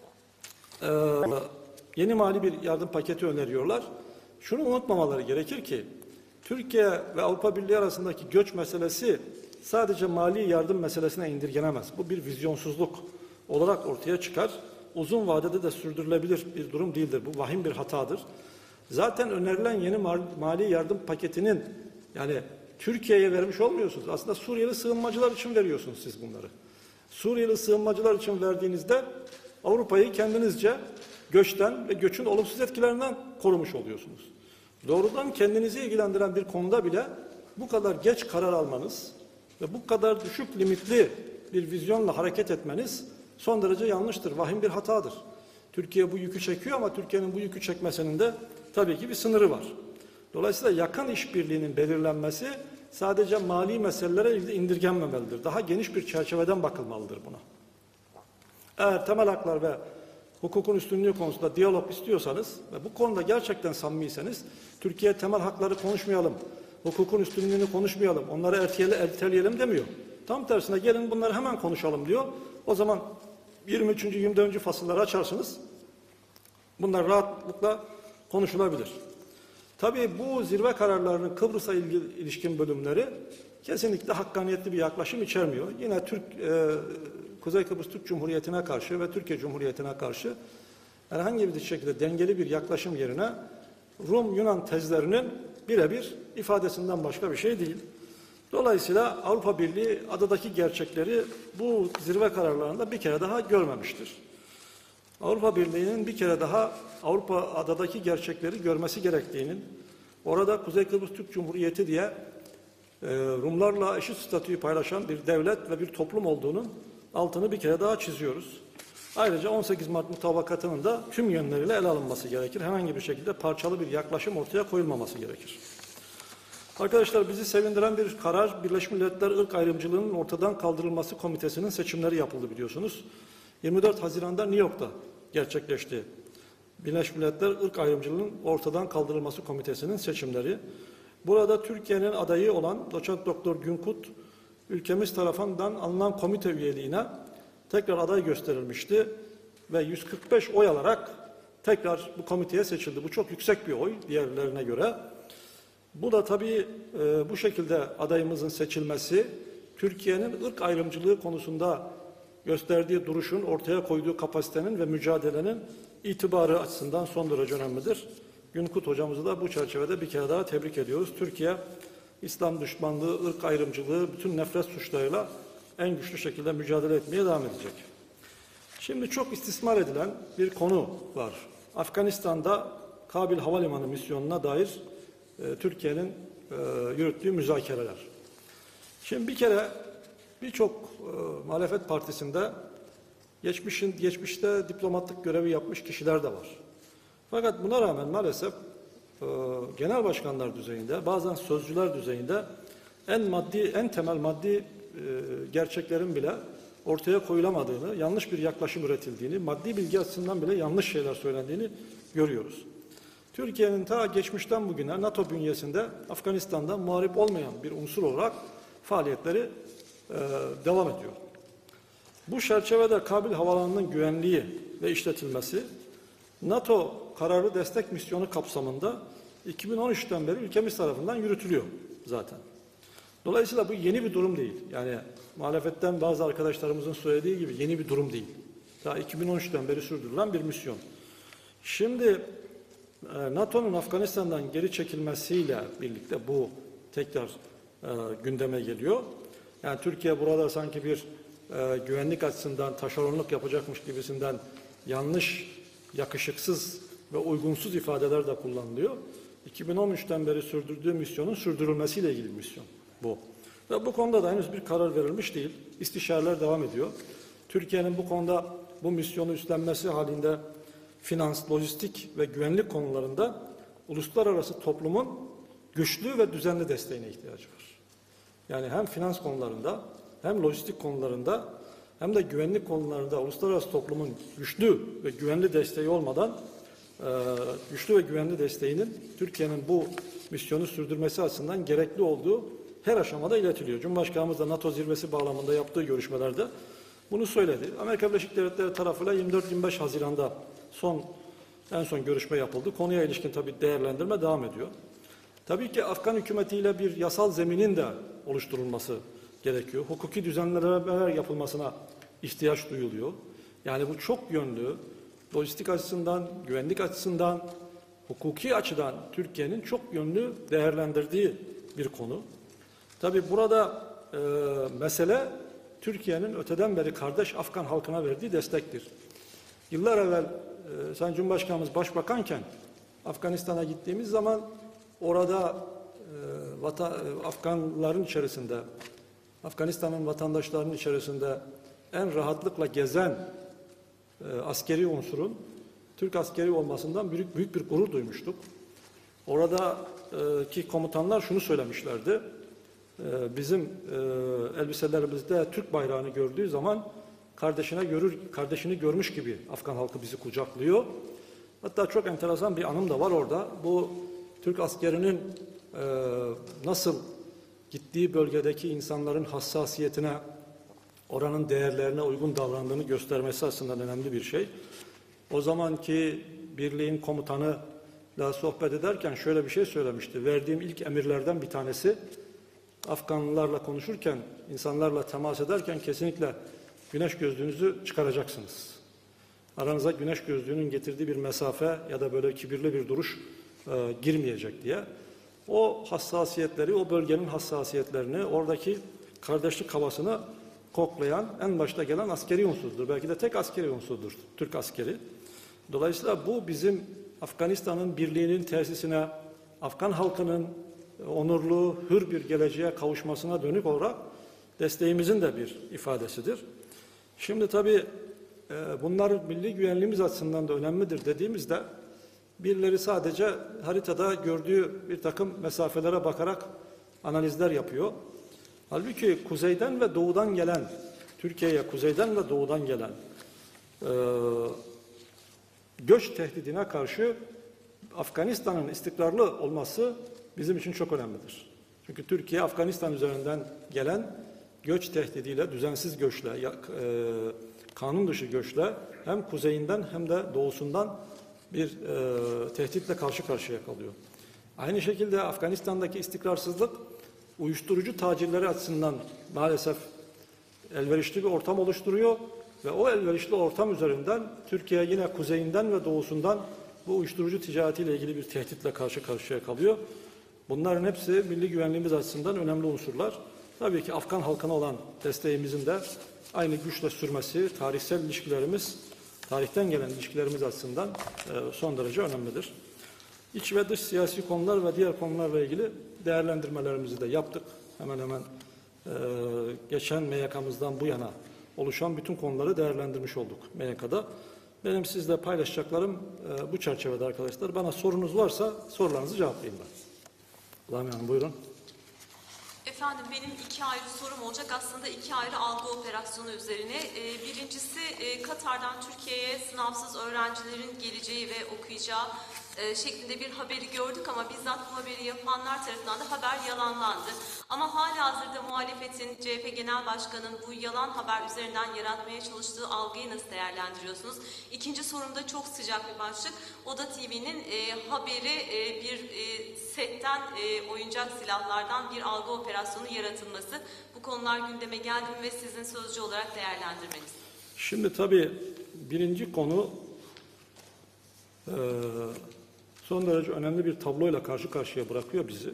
yeni mali bir yardım paketi öneriyorlar. Şunu unutmamaları gerekir ki Türkiye ve Avrupa Birliği arasındaki göç meselesi sadece mali yardım meselesine indirgenemez. Bu bir vizyonsuzluk olarak ortaya çıkar. Uzun vadede de sürdürülebilir bir durum değildir. Bu vahim bir hatadır. Zaten önerilen yeni mali yardım paketinin yani Türkiye'ye vermiş olmuyorsunuz. Aslında Suriyeli sığınmacılar için veriyorsunuz siz bunları. Suriyeli sığınmacılar için verdiğinizde Avrupa'yı kendinizce göçten ve göçün olumsuz etkilerinden korumuş oluyorsunuz. Doğrudan kendinizi ilgilendiren bir konuda bile bu kadar geç karar almanız ve bu kadar düşük limitli bir vizyonla hareket etmeniz son derece yanlıştır, vahim bir hatadır. Türkiye bu yükü çekiyor ama Türkiye'nin bu yükü çekmesinin de tabii ki bir sınırı var. Dolayısıyla yakın işbirliğinin belirlenmesi sadece mali meselelere indirgenmemelidir. Daha geniş bir çerçeveden bakılmalıdır buna. Eğer temel haklar ve hukukun üstünlüğü konusunda diyalog istiyorsanız ve bu konuda gerçekten samimiyseniz Türkiye temel hakları konuşmayalım, hukukun üstünlüğünü konuşmayalım, onları erteleyelim demiyor. Tam tersine gelin bunları hemen konuşalım diyor. O zaman 23. 24. fasılları açarsınız. Bunlar rahatlıkla konuşulabilir. Tabii bu zirve kararlarının Kıbrıs'a ilişkin bölümleri kesinlikle hakkaniyetli bir yaklaşım içermiyor. Yine Kuzey Kıbrıs Türk Cumhuriyeti'ne karşı ve Türkiye Cumhuriyeti'ne karşı herhangi bir şekilde dengeli bir yaklaşım yerine Rum-Yunan tezlerinin birebir ifadesinden başka bir şey değil. Dolayısıyla Avrupa Birliği adadaki gerçekleri bu zirve kararlarında bir kere daha görmemiştir. Avrupa Birliği'nin bir kere daha Avrupa adadaki gerçekleri görmesi gerektiğinin, orada Kuzey Kıbrıs Türk Cumhuriyeti diye Rumlarla eşit statüyü paylaşan bir devlet ve bir toplum olduğunun altını bir kere daha çiziyoruz. Ayrıca 18 Mart mutabakatının da tüm yönleriyle ele alınması gerekir. Herhangi bir şekilde parçalı bir yaklaşım ortaya koyulmaması gerekir. Arkadaşlar bizi sevindiren bir karar, Birleşmiş Milletler Irk Ayrımcılığının Ortadan Kaldırılması Komitesi'nin seçimleri yapıldı biliyorsunuz. 24 Haziran'da New York'ta gerçekleşti. Birleşmiş Milletler Irk Ayrımcılığının Ortadan Kaldırılması Komitesi'nin seçimleri. Burada Türkiye'nin adayı olan Doçent Doktor Günkut, ülkemiz tarafından alınan komite üyeliğine tekrar aday gösterilmişti ve 145 oy alarak tekrar bu komiteye seçildi. Bu çok yüksek bir oy diğerlerine göre. Bu da tabii bu şekilde adayımızın seçilmesi Türkiye'nin ırk ayrımcılığı konusunda gösterdiği duruşun, ortaya koyduğu kapasitenin ve mücadelenin itibarı açısından son derece önemlidir. Günkut hocamızı da bu çerçevede bir kere daha tebrik ediyoruz. Türkiye, İslam düşmanlığı, ırk ayrımcılığı, bütün nefret suçlarıyla en güçlü şekilde mücadele etmeye devam edecek. Şimdi çok istismar edilen bir konu var. Afganistan'da Kabil Havalimanı misyonuna dair Türkiye'nin yürüttüğü müzakereler. Şimdi bir kere birçok muhalefet partisinde geçmişte diplomatlık görevi yapmış kişiler de var. Fakat buna rağmen maalesef genel başkanlar düzeyinde, bazen sözcüler düzeyinde en temel maddi gerçeklerin bile ortaya koyulamadığını, yanlış bir yaklaşım üretildiğini, maddi bilgi açısından bile yanlış şeyler söylendiğini görüyoruz. Türkiye'nin ta geçmişten bugüne NATO bünyesinde Afganistan'da muharip olmayan bir unsur olarak faaliyetleri devam ediyor. Bu çerçevede Kabil Havaalanı'nın güvenliği ve işletilmesi NATO kararlı destek misyonu kapsamında 2013'ten beri ülkemiz tarafından yürütülüyor zaten. Dolayısıyla bu yeni bir durum değil. Yani muhalefetten bazı arkadaşlarımızın söylediği gibi yeni bir durum değil. Daha 2013'ten beri sürdürülen bir misyon. Şimdi NATO'nun Afganistan'dan geri çekilmesiyle birlikte bu tekrar gündeme geliyor. Yani Türkiye burada sanki bir güvenlik açısından taşeronluk yapacakmış gibisinden yanlış, yakışıksız ve uygunsuz ifadeler de kullanılıyor. 2013'ten beri sürdürdüğü misyonun sürdürülmesiyle ilgili bir misyon bu. Ve bu konuda da henüz bir karar verilmiş değil. İstişareler devam ediyor. Türkiye'nin bu konuda bu misyonu üstlenmesi halinde finans, lojistik ve güvenlik konularında uluslararası toplumun güçlü ve düzenli desteğine ihtiyacı var. Yani hem finans konularında, hem lojistik konularında, hem de güvenlik konularında uluslararası toplumun güçlü ve güvenli desteği olmadan, güçlü ve güvenli desteğinin Türkiye'nin bu misyonu sürdürmesi açısından gerekli olduğu her aşamada iletiliyor. Cumhurbaşkanımız da NATO zirvesi bağlamında yaptığı görüşmelerde bunu söyledi. Amerika Birleşik Devletleri tarafıyla 24-25 Haziran'da en son görüşme yapıldı. Konuya ilişkin tabii değerlendirme devam ediyor. Tabii ki Afgan hükümetiyle bir yasal zeminin de oluşturulması gerekiyor. Hukuki düzenlemeler yapılmasına ihtiyaç duyuluyor. Yani bu çok yönlü, lojistik açısından, güvenlik açısından, hukuki açıdan Türkiye'nin çok yönlü değerlendirdiği bir konu. Tabii burada mesele Türkiye'nin öteden beri kardeş Afgan halkına verdiği destektir. Yıllar evvel Sayın Cumhurbaşkanımız başbakanken Afganistan'a gittiğimiz zaman orada Afganların içerisinde, Afganistan'ın vatandaşlarının içerisinde en rahatlıkla gezen askeri unsurun Türk askeri olmasından büyük bir gurur duymuştuk. Oradaki komutanlar şunu söylemişlerdi. Bizim elbiselerimizde Türk bayrağını gördüğü zaman kardeşini görmüş gibi Afgan halkı bizi kucaklıyor. Hatta çok enteresan bir anım da var orada. Bu Türk askerinin nasıl gittiği bölgedeki insanların hassasiyetine, oranın değerlerine uygun davrandığını göstermesi açısından önemli bir şey. O zamanki birliğin komutanıyla sohbet ederken şöyle bir şey söylemişti. Verdiğim ilk emirlerden bir tanesi, Afganlılarla konuşurken, insanlarla temas ederken kesinlikle güneş gözlüğünüzü çıkaracaksınız. Aranıza güneş gözlüğünün getirdiği bir mesafe ya da böyle kibirli bir duruş girmeyecek diye. O hassasiyetleri, o bölgenin hassasiyetlerini, oradaki kardeşlik havasını koklayan en başta gelen askeri unsurdur. Belki de tek askeri unsurdur, Türk askeri. Dolayısıyla bu bizim Afganistan'ın birliğinin tesisine, Afgan halkının onurlu, hür bir geleceğe kavuşmasına dönük olarak desteğimizin de bir ifadesidir. Şimdi tabii bunlar milli güvenliğimiz açısından da önemlidir dediğimizde birileri sadece haritada gördüğü bir takım mesafelere bakarak analizler yapıyor. Halbuki kuzeyden ve doğudan gelen, Türkiye'ye kuzeyden ve doğudan gelen göç tehdidine karşı Afganistan'ın istikrarlı olması bizim için çok önemlidir. Çünkü Türkiye Afganistan üzerinden gelen göç tehdidiyle, düzensiz göçle, kanun dışı göçle hem kuzeyinden hem de doğusundan bir tehditle karşı karşıya kalıyor. Aynı şekilde Afganistan'daki istikrarsızlık uyuşturucu tacirleri açısından maalesef elverişli bir ortam oluşturuyor ve o elverişli ortam üzerinden Türkiye yine kuzeyinden ve doğusundan bu uyuşturucu ticaretiyle ilgili bir tehditle karşı karşıya kalıyor. Bunların hepsi milli güvenliğimiz açısından önemli unsurlar. Tabii ki Afgan halkına olan desteğimizin de aynı güçle sürmesi, tarihsel ilişkilerimiz, tarihten gelen ilişkilerimiz açısından son derece önemlidir. İç ve dış siyasi konular ve diğer konularla ilgili değerlendirmelerimizi de yaptık. Hemen hemen geçen MYK'mızdan bu yana oluşan bütün konuları değerlendirmiş olduk MYK'da. Benim sizle paylaşacaklarım bu çerçevede arkadaşlar. Bana sorunuz varsa sorularınızı cevaplayayım ben. Lami Hanım buyurun. Efendim benim iki ayrı sorum olacak. Aslında iki ayrı algı operasyonu üzerine. Birincisi Katar'dan Türkiye'ye sınavsız öğrencilerin geleceği ve okuyacağı şeklinde bir haberi gördük ama bizzat bu haberi yapanlar tarafından da haber yalanlandı. Ama halihazırda muhalefetin, CHP Genel Başkanı'nın bu yalan haber üzerinden yaratmaya çalıştığı algıyı nasıl değerlendiriyorsunuz? İkinci sorum da çok sıcak bir başlık. Oda TV'nin haberi bir setten oyuncak silahlardan bir algı operasyonu yaratılması. Bu konular gündeme geldi mi ve sizin sözcü olarak değerlendirmeniz? Şimdi tabii birinci konu son derece önemli bir tabloyla karşı karşıya bırakıyor bizi.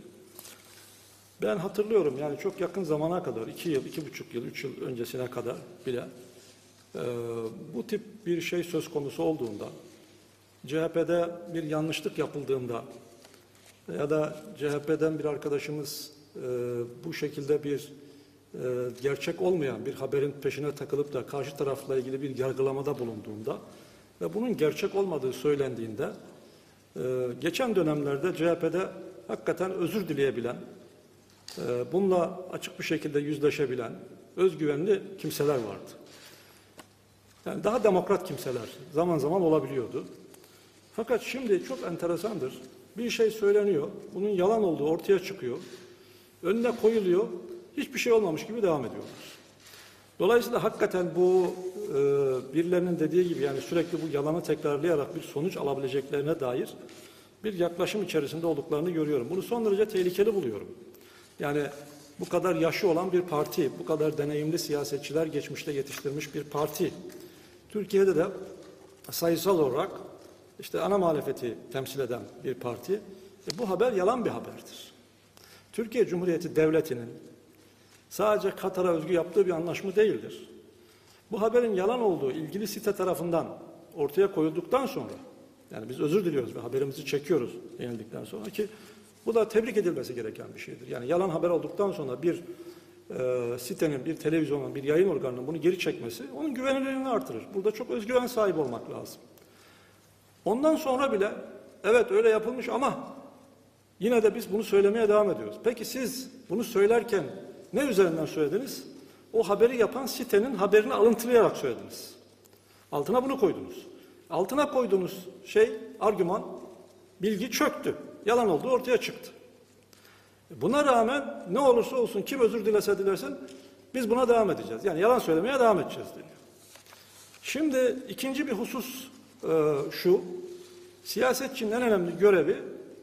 Ben hatırlıyorum yani çok yakın zamana kadar, 2 yıl, 2,5 yıl, 3 yıl öncesine kadar bile bu tip bir şey söz konusu olduğunda, CHP'de bir yanlışlık yapıldığında ya da CHP'den bir arkadaşımız bu şekilde bir gerçek olmayan bir haberin peşine takılıp da karşı tarafla ilgili bir yargılamada bulunduğunda ve bunun gerçek olmadığı söylendiğinde geçen dönemlerde CHP'de hakikaten özür dileyebilen, bununla açık bir şekilde yüzleşebilen, özgüvenli kimseler vardı. Yani daha demokrat kimseler zaman zaman olabiliyordu. Fakat şimdi çok enteresandır. Bir şey söyleniyor, bunun yalan olduğu ortaya çıkıyor, önüne koyuluyor, hiçbir şey olmamış gibi devam ediyorlar. Dolayısıyla hakikaten bu birilerinin dediği gibi yani sürekli bu yalanı tekrarlayarak bir sonuç alabileceklerine dair bir yaklaşım içerisinde olduklarını görüyorum. Bunu son derece tehlikeli buluyorum. Yani bu kadar yaşı olan bir parti, bu kadar deneyimli siyasetçiler geçmişte yetiştirmiş bir parti, Türkiye'de de sayısal olarak işte ana muhalefeti temsil eden bir parti. Bu haber yalan bir haberdir. Türkiye Cumhuriyeti Devleti'nin sadece Katar'a özgü yaptığı bir anlaşma değildir. Bu haberin yalan olduğu ilgili site tarafından ortaya koyulduktan sonra, yani biz özür diliyoruz ve haberimizi çekiyoruz denildikten sonra ki bu da tebrik edilmesi gereken bir şeydir. Yani yalan haber olduktan sonra bir sitenin, bir televizyonun, bir yayın organının bunu geri çekmesi onun güvenilirliğini artırır. Burada çok özgüven sahibi olmak lazım. Ondan sonra bile evet öyle yapılmış ama yine de biz bunu söylemeye devam ediyoruz. Peki siz bunu söylerken ne üzerinden söylediniz? O haberi yapan sitenin haberini alıntılayarak söylediniz. Altına bunu koydunuz. Altına koyduğunuz argüman, bilgi çöktü. Yalan olduğu ortaya çıktı. Buna rağmen ne olursa olsun kim özür dilese dilersin biz buna devam edeceğiz. Yani yalan söylemeye devam edeceğiz deniyor. Şimdi ikinci bir husus şu, siyasetçinin en önemli görevi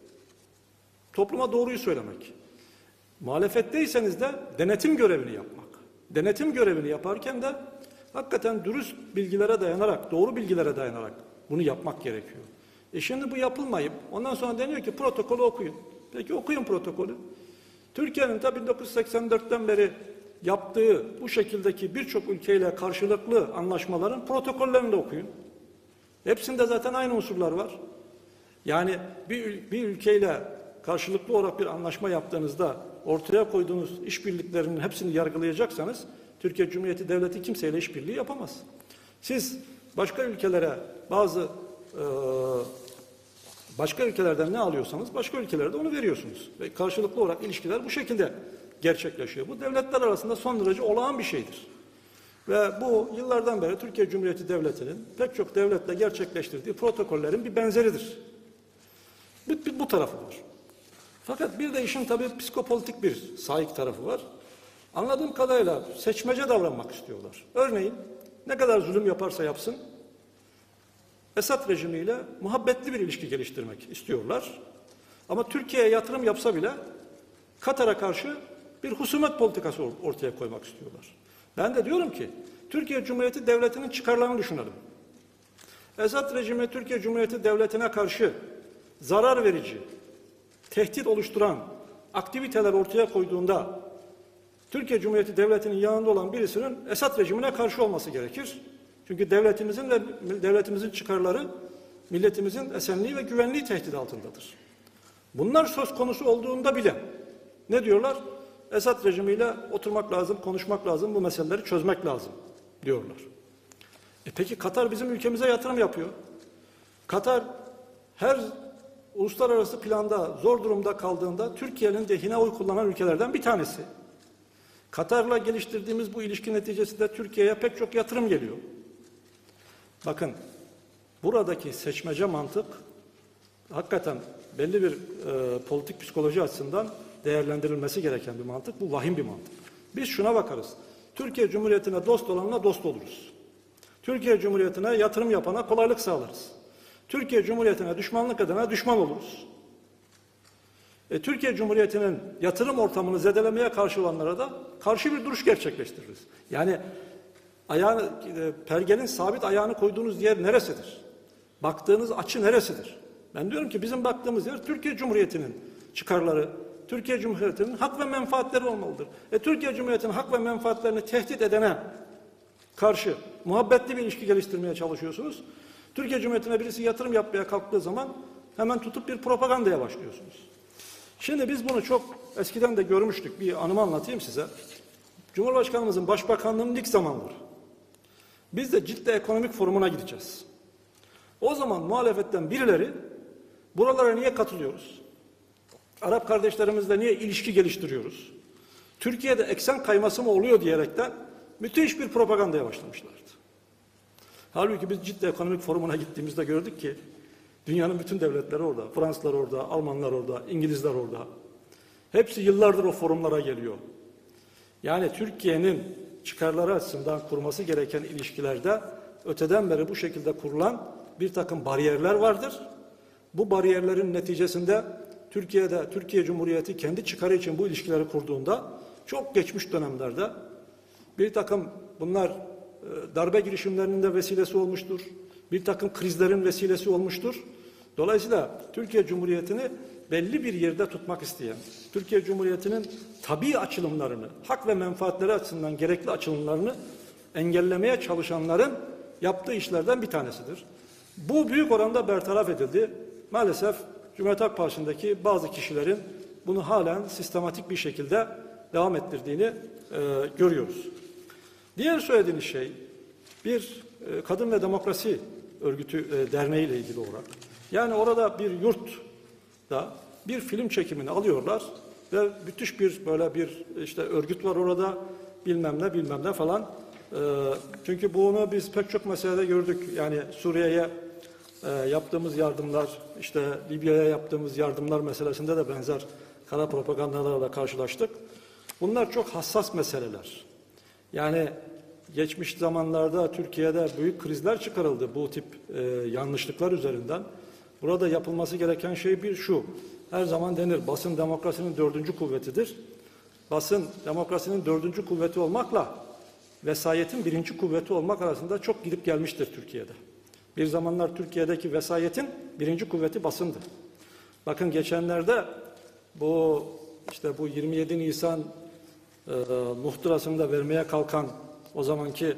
topluma doğruyu söylemek. Muhalefetteyseniz de denetim görevini yapmak. Denetim görevini yaparken de hakikaten dürüst bilgilere dayanarak, doğru bilgilere dayanarak bunu yapmak gerekiyor. Şimdi bu yapılmayıp ondan sonra deniyor ki protokolü okuyun. Peki okuyun protokolü. Türkiye'nin tabii 1984'ten beri yaptığı bu şekildeki birçok ülkeyle karşılıklı anlaşmaların protokollerini de okuyun. Hepsinde zaten aynı unsurlar var. Yani bir ülkeyle karşılıklı olarak bir anlaşma yaptığınızda ortaya koyduğunuz işbirliklerinin hepsini yargılayacaksanız Türkiye Cumhuriyeti Devleti kimseyle işbirliği yapamaz. Siz başka ülkelere başka ülkelerden ne alıyorsanız başka ülkelerde onu veriyorsunuz. Ve karşılıklı olarak ilişkiler bu şekilde gerçekleşiyor. Bu devletler arasında son derece olağan bir şeydir. Ve bu yıllardan beri Türkiye Cumhuriyeti Devleti'nin pek çok devletle gerçekleştirdiği protokollerin bir benzeridir. Bu tarafı var. Fakat bir de işin tabii psikopolitik bir sahip tarafı var. Anladığım kadarıyla seçmece davranmak istiyorlar. Örneğin ne kadar zulüm yaparsa yapsın Esad rejimiyle muhabbetli bir ilişki geliştirmek istiyorlar. Ama Türkiye'ye yatırım yapsa bile Katar'a karşı bir husumet politikası ortaya koymak istiyorlar. Ben de diyorum ki Türkiye Cumhuriyeti Devleti'nin çıkarlarını düşünelim. Esad rejimi Türkiye Cumhuriyeti Devleti'ne karşı zarar verici, tehdit oluşturan aktiviteler ortaya koyduğunda Türkiye Cumhuriyeti Devleti'nin yanında olan birisinin Esad rejimine karşı olması gerekir. Çünkü devletimizin ve devletimizin çıkarları milletimizin esenliği ve güvenliği tehdit altındadır. Bunlar söz konusu olduğunda bile ne diyorlar? Esad rejimiyle oturmak lazım, konuşmak lazım, bu meseleleri çözmek lazım diyorlar. Peki Katar bizim ülkemize yatırım yapıyor. Katar her uluslararası planda zor durumda kaldığında Türkiye'nin lehine oy kullanan ülkelerden bir tanesi. Katar'la geliştirdiğimiz bu ilişki neticesinde Türkiye'ye pek çok yatırım geliyor. Bakın, buradaki seçmece mantık hakikaten belli bir politik psikoloji açısından değerlendirilmesi gereken bir mantık. Bu vahim bir mantık. Biz şuna bakarız. Türkiye Cumhuriyeti'ne dost olanla dost oluruz. Türkiye Cumhuriyeti'ne yatırım yapana kolaylık sağlarız. Türkiye Cumhuriyeti'ne düşmanlık edene düşman oluruz. Türkiye Cumhuriyeti'nin yatırım ortamını zedelemeye karşı olanlara da karşı bir duruş gerçekleştiririz. Yani pergelin sabit ayağını koyduğunuz yer neresidir? Baktığınız açı neresidir? Ben diyorum ki bizim baktığımız yer Türkiye Cumhuriyeti'nin çıkarları, Türkiye Cumhuriyeti'nin hak ve menfaatleri olmalıdır. Türkiye Cumhuriyeti'nin hak ve menfaatlerini tehdit edene karşı muhabbetli bir ilişki geliştirmeye çalışıyorsunuz. Türkiye Cumhuriyeti'ne birisi yatırım yapmaya kalktığı zaman hemen tutup bir propagandaya başlıyorsunuz. Şimdi biz bunu çok eskiden de görmüştük. Bir anımı anlatayım size. Cumhurbaşkanımızın başbakanlığının ilk zamanları. Biz de Cidde Ekonomik Forumu'na gideceğiz. O zaman muhalefetten birileri buralara niye katılıyoruz? Arap kardeşlerimizle niye ilişki geliştiriyoruz? Türkiye'de eksen kayması mı oluyor diyerekten müthiş bir propagandaya başlamışlardı. Halbuki biz Cidde Ekonomik Forumu'na gittiğimizde gördük ki dünyanın bütün devletleri orada. Fransızlar orada, Almanlar orada, İngilizler orada. Hepsi yıllardır o forumlara geliyor. Yani Türkiye'nin çıkarları açısından kurması gereken ilişkilerde öteden beri bu şekilde kurulan bir takım bariyerler vardır. Bu bariyerlerin neticesinde Türkiye Cumhuriyeti kendi çıkarı için bu ilişkileri kurduğunda çok geçmiş dönemlerde bir takım bunlar darbe girişimlerinin de vesilesi olmuştur. Bir takım krizlerin vesilesi olmuştur. Dolayısıyla Türkiye Cumhuriyeti'ni belli bir yerde tutmak isteyen, Türkiye Cumhuriyeti'nin tabii açılımlarını, hak ve menfaatleri açısından gerekli açılımlarını engellemeye çalışanların yaptığı işlerden bir tanesidir. Bu büyük oranda bertaraf edildi. Maalesef Cumhuriyet Halk Partisi'ndeki bazı kişilerin bunu halen sistematik bir şekilde devam ettirdiğini görüyoruz. Diğer söylediğiniz şey bir Kadın ve Demokrasi Örgütü Derneği ile ilgili olarak. Yani orada bir yurtta bir film çekimini alıyorlar ve müthiş bir böyle bir işte örgüt var orada bilmem ne falan. Çünkü bunu biz pek çok meselede gördük. Yani Suriye'ye yaptığımız yardımlar, işte Libya'ya yaptığımız yardımlar meselesinde de benzer kara propagandalarla karşılaştık. Bunlar çok hassas meseleler. Yani geçmiş zamanlarda Türkiye'de büyük krizler çıkarıldı bu tip yanlışlıklar üzerinden. Burada yapılması gereken şey bir şu. Her zaman denir basın demokrasinin dördüncü kuvvetidir. Basın demokrasinin dördüncü kuvveti olmakla vesayetin birinci kuvveti olmak arasında çok gidip gelmiştir Türkiye'de. Bir zamanlar Türkiye'deki vesayetin birinci kuvveti basındı. Bakın geçenlerde bu 27 Nisan muhtırasını da vermeye kalkan o zamanki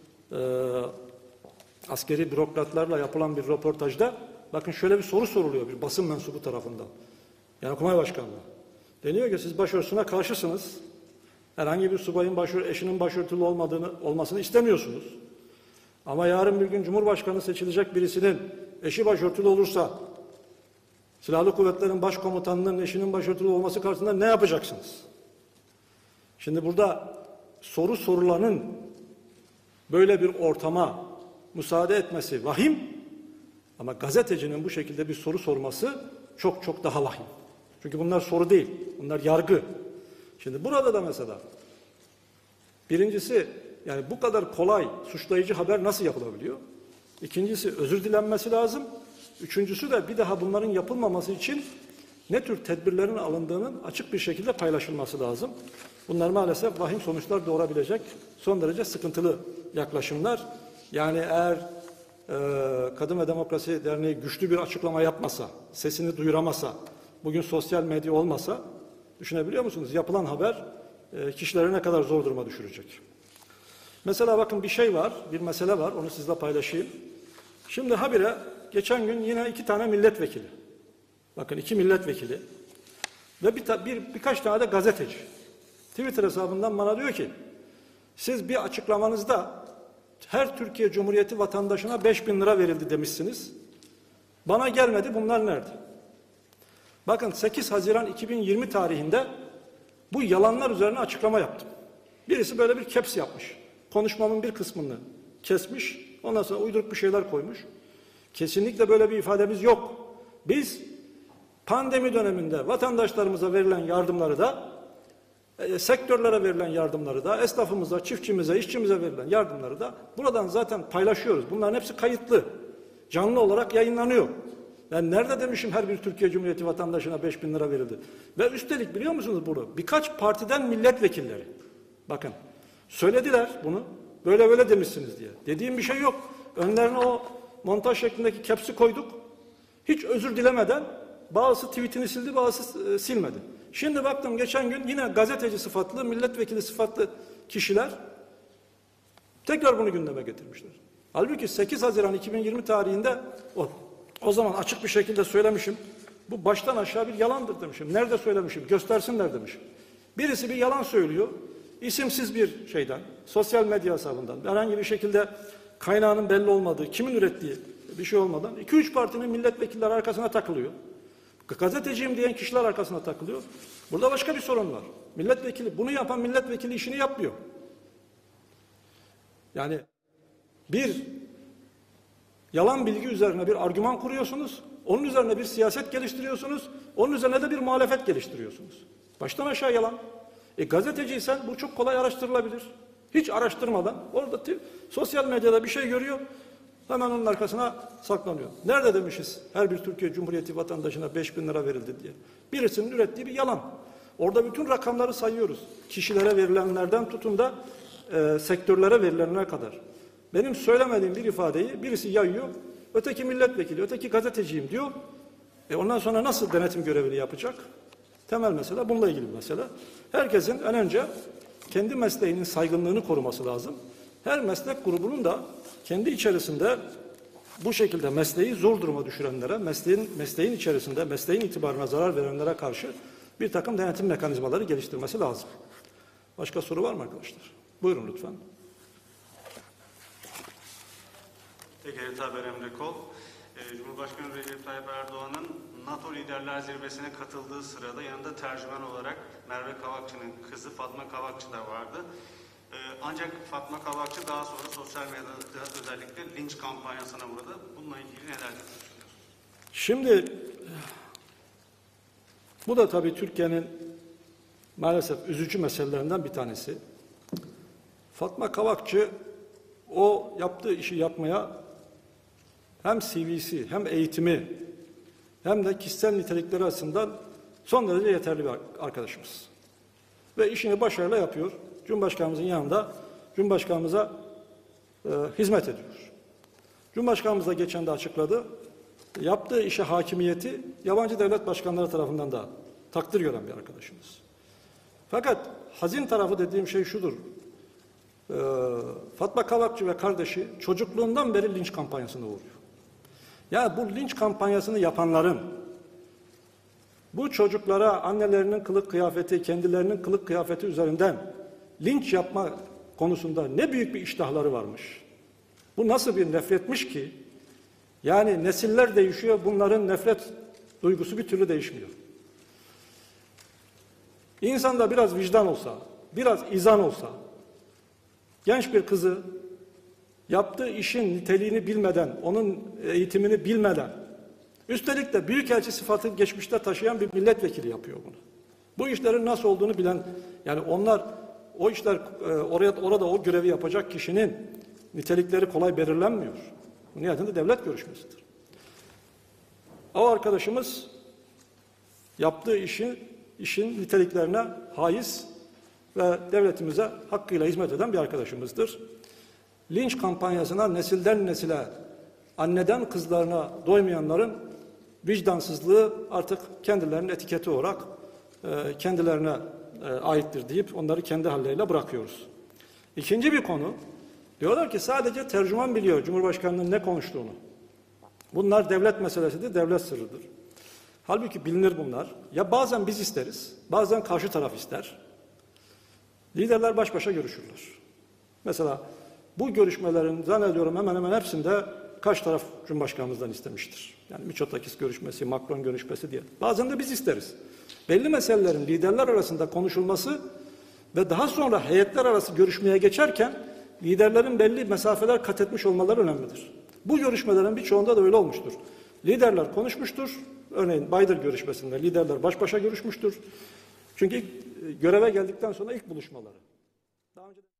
askeri bürokratlarla yapılan bir röportajda bakın şöyle bir soru soruluyor bir basın mensubu tarafından. Genelkurmay Başkanlığı. Deniyor ki siz başörtüsüne karşısınız. Herhangi bir subayın eşinin başörtülü olmasını istemiyorsunuz. Ama yarın bir gün Cumhurbaşkanı seçilecek birisinin eşi başörtülü olursa Silahlı Kuvvetlerin Başkomutanının eşinin başörtülü olması karşısında ne yapacaksınız? Şimdi burada soru sorulanın böyle bir ortama müsaade etmesi vahim ama gazetecinin bu şekilde bir soru sorması çok çok daha vahim. Çünkü bunlar soru değil, bunlar yargı. Şimdi burada da mesela birincisi yani bu kadar kolay suçlayıcı haber nasıl yapılabiliyor? İkincisi özür dilenmesi lazım. Üçüncüsü de bir daha bunların yapılmaması için ne tür tedbirlerin alındığının açık bir şekilde paylaşılması lazım. Bunlar maalesef vahim sonuçlar doğurabilecek son derece sıkıntılı yaklaşımlar. Yani eğer Kadın ve Demokrasi Derneği güçlü bir açıklama yapmasa, sesini duyuramasa, bugün sosyal medya olmasa düşünebiliyor musunuz? Yapılan haber kişileri ne kadar zor duruma düşürecek. Mesela bakın bir mesele var, onu sizle paylaşayım. Şimdi habire geçen gün yine 2 tane milletvekili, bakın 2 milletvekili ve birkaç tane de gazeteci Twitter hesabından bana diyor ki siz bir açıklamanızda her Türkiye Cumhuriyeti vatandaşına 5.000 lira verildi demişsiniz. Bana gelmedi, bunlar nerede? Bakın 8 Haziran 2020 tarihinde bu yalanlar üzerine açıklama yaptım. Birisi böyle bir caps yapmış. Konuşmamın bir kısmını kesmiş. Ondan sonra uyduruk bir şeyler koymuş. Kesinlikle böyle bir ifademiz yok. Biz pandemi döneminde vatandaşlarımıza verilen yardımları da, sektörlere verilen yardımları da, esnafımıza, çiftçimize, işçimize verilen yardımları da buradan zaten paylaşıyoruz. Bunların hepsi kayıtlı. Canlı olarak yayınlanıyor. Ben nerede demişim her bir Türkiye Cumhuriyeti vatandaşına 5.000 lira verildi. Ve üstelik biliyor musunuz bunu? Birkaç partiden milletvekilleri. Bakın söylediler bunu. Böyle böyle demişsiniz diye. Dediğim bir şey yok. Önlerine o montaj şeklindeki caps'i koyduk. Hiç özür dilemeden bazısı tweetini sildi, bazısı silmedi. Şimdi baktım geçen gün yine gazeteci sıfatlı, milletvekili sıfatlı kişiler tekrar bunu gündeme getirmişler. Halbuki 8 Haziran 2020 tarihinde o zaman açık bir şekilde söylemişim. Bu baştan aşağı bir yalandır demişim. Nerede söylemişim? Göstersinler demişim. Birisi bir yalan söylüyor. İsimsiz bir şeyden, sosyal medya hesabından, herhangi bir şekilde kaynağının belli olmadığı, kimin ürettiği bir şey olmadan 2-3 partinin milletvekilleri arkasına takılıyor. Gazeteciyim diyen kişiler arkasına takılıyor. Burada başka bir sorun var. Milletvekili, bunu yapan milletvekili işini yapmıyor. Yani bir yalan bilgi üzerine bir argüman kuruyorsunuz, onun üzerine bir siyaset geliştiriyorsunuz, onun üzerine de bir muhalefet geliştiriyorsunuz. Baştan aşağı yalan. Gazeteciysen bu çok kolay araştırılabilir. Hiç araştırmadan orada sosyal medyada bir şey görüyor, hemen onun arkasına saklanıyor. Nerede demişiz her bir Türkiye Cumhuriyeti vatandaşına 5.000 lira verildi diye. Birisinin ürettiği bir yalan. Orada bütün rakamları sayıyoruz. Kişilere verilenlerden tutun da sektörlere verilenlere kadar. Benim söylemediğim bir ifadeyi birisi yayıyor, öteki milletvekili, öteki gazeteciyim diyor. Ondan sonra nasıl denetim görevini yapacak? Temel mesele bununla ilgili bir mesele. Herkesin en önce kendi mesleğinin saygınlığını koruması lazım. Her meslek grubunun da kendi içerisinde bu şekilde mesleği zor duruma düşürenlere, mesleğin içerisinde mesleğin itibarına zarar verenlere karşı bir takım denetim mekanizmaları geliştirmesi lazım. Başka soru var mı arkadaşlar? Buyurun lütfen. TGRT Haber Emre Kol. Cumhurbaşkanı Recep Tayyip Erdoğan'ın NATO Liderler Zirvesi'ne katıldığı sırada yanında tercüman olarak Merve Kavakçı'nın kızı Fatma Kavakçı da vardı. Ancak Fatma Kavakçı daha sonra sosyal medyada özellikle linç kampanyasına uğradı. Bununla ilgili neler düşünüyorsunuz? Şimdi bu da tabii Türkiye'nin maalesef üzücü meselelerinden bir tanesi. Fatma Kavakçı o yaptığı işi yapmaya hem CV'si hem eğitimi hem de kişisel nitelikleri açısından son derece yeterli bir arkadaşımız. Ve işini başarıyla yapıyor. Cumhurbaşkanımızın yanında Cumhurbaşkanımıza hizmet ediyor. Cumhurbaşkanımız da geçen de açıkladı. Yaptığı işe hakimiyeti yabancı devlet başkanları tarafından da takdir gören bir arkadaşımız. Fakat hazin tarafı dediğim şey şudur. Fatma Kavakçı ve kardeşi çocukluğundan beri linç kampanyasına uğruyor. Yani bu linç kampanyasını yapanların bu çocuklara annelerinin kılık kıyafeti, kendilerinin kılık kıyafeti üzerinden linç yapma konusunda ne büyük bir iştahları varmış. Bu nasıl bir nefretmiş ki? Yani nesiller değişiyor, bunların nefret duygusu bir türlü değişmiyor. İnsanda biraz vicdan olsa, biraz izan olsa, genç bir kızı yaptığı işin niteliğini bilmeden, onun eğitimini bilmeden, üstelik de büyükelçi sıfatı geçmişte taşıyan bir milletvekili yapıyor bunu. Bu işlerin nasıl olduğunu bilen, yani onlar o işler orada o görevi yapacak kişinin nitelikleri kolay belirlenmiyor. Bu nihayetinde devlet görüşmesidir. O arkadaşımız yaptığı işin niteliklerine haiz ve devletimize hakkıyla hizmet eden bir arkadaşımızdır. Linç kampanyasına nesilden nesile, anneden kızlarına doymayanların vicdansızlığı artık kendilerinin etiketi olarak kendilerine aittir deyip onları kendi halleriyle bırakıyoruz. İkinci bir konu, diyorlar ki sadece tercüman biliyor Cumhurbaşkanı'nın ne konuştuğunu. Bunlar devlet meselesidir, devlet sırrıdır. Halbuki bilinir bunlar. Ya bazen biz isteriz, bazen karşı taraf ister. Liderler baş başa görüşürler. Mesela bu görüşmelerin zannediyorum hemen hemen hepsinde karşı taraf Cumhurbaşkanımızdan istemiştir. Yani Mitsotakis görüşmesi, Macron görüşmesi diye. Bazen de biz isteriz. Belli meselelerin liderler arasında konuşulması ve daha sonra heyetler arası görüşmeye geçerken liderlerin belli mesafeler kat etmiş olmaları önemlidir. Bu görüşmelerin birçoğunda da öyle olmuştur. Liderler konuşmuştur. Örneğin Baydır görüşmesinde liderler baş başa görüşmüştür. Çünkü göreve geldikten sonra ilk buluşmaları. Daha önce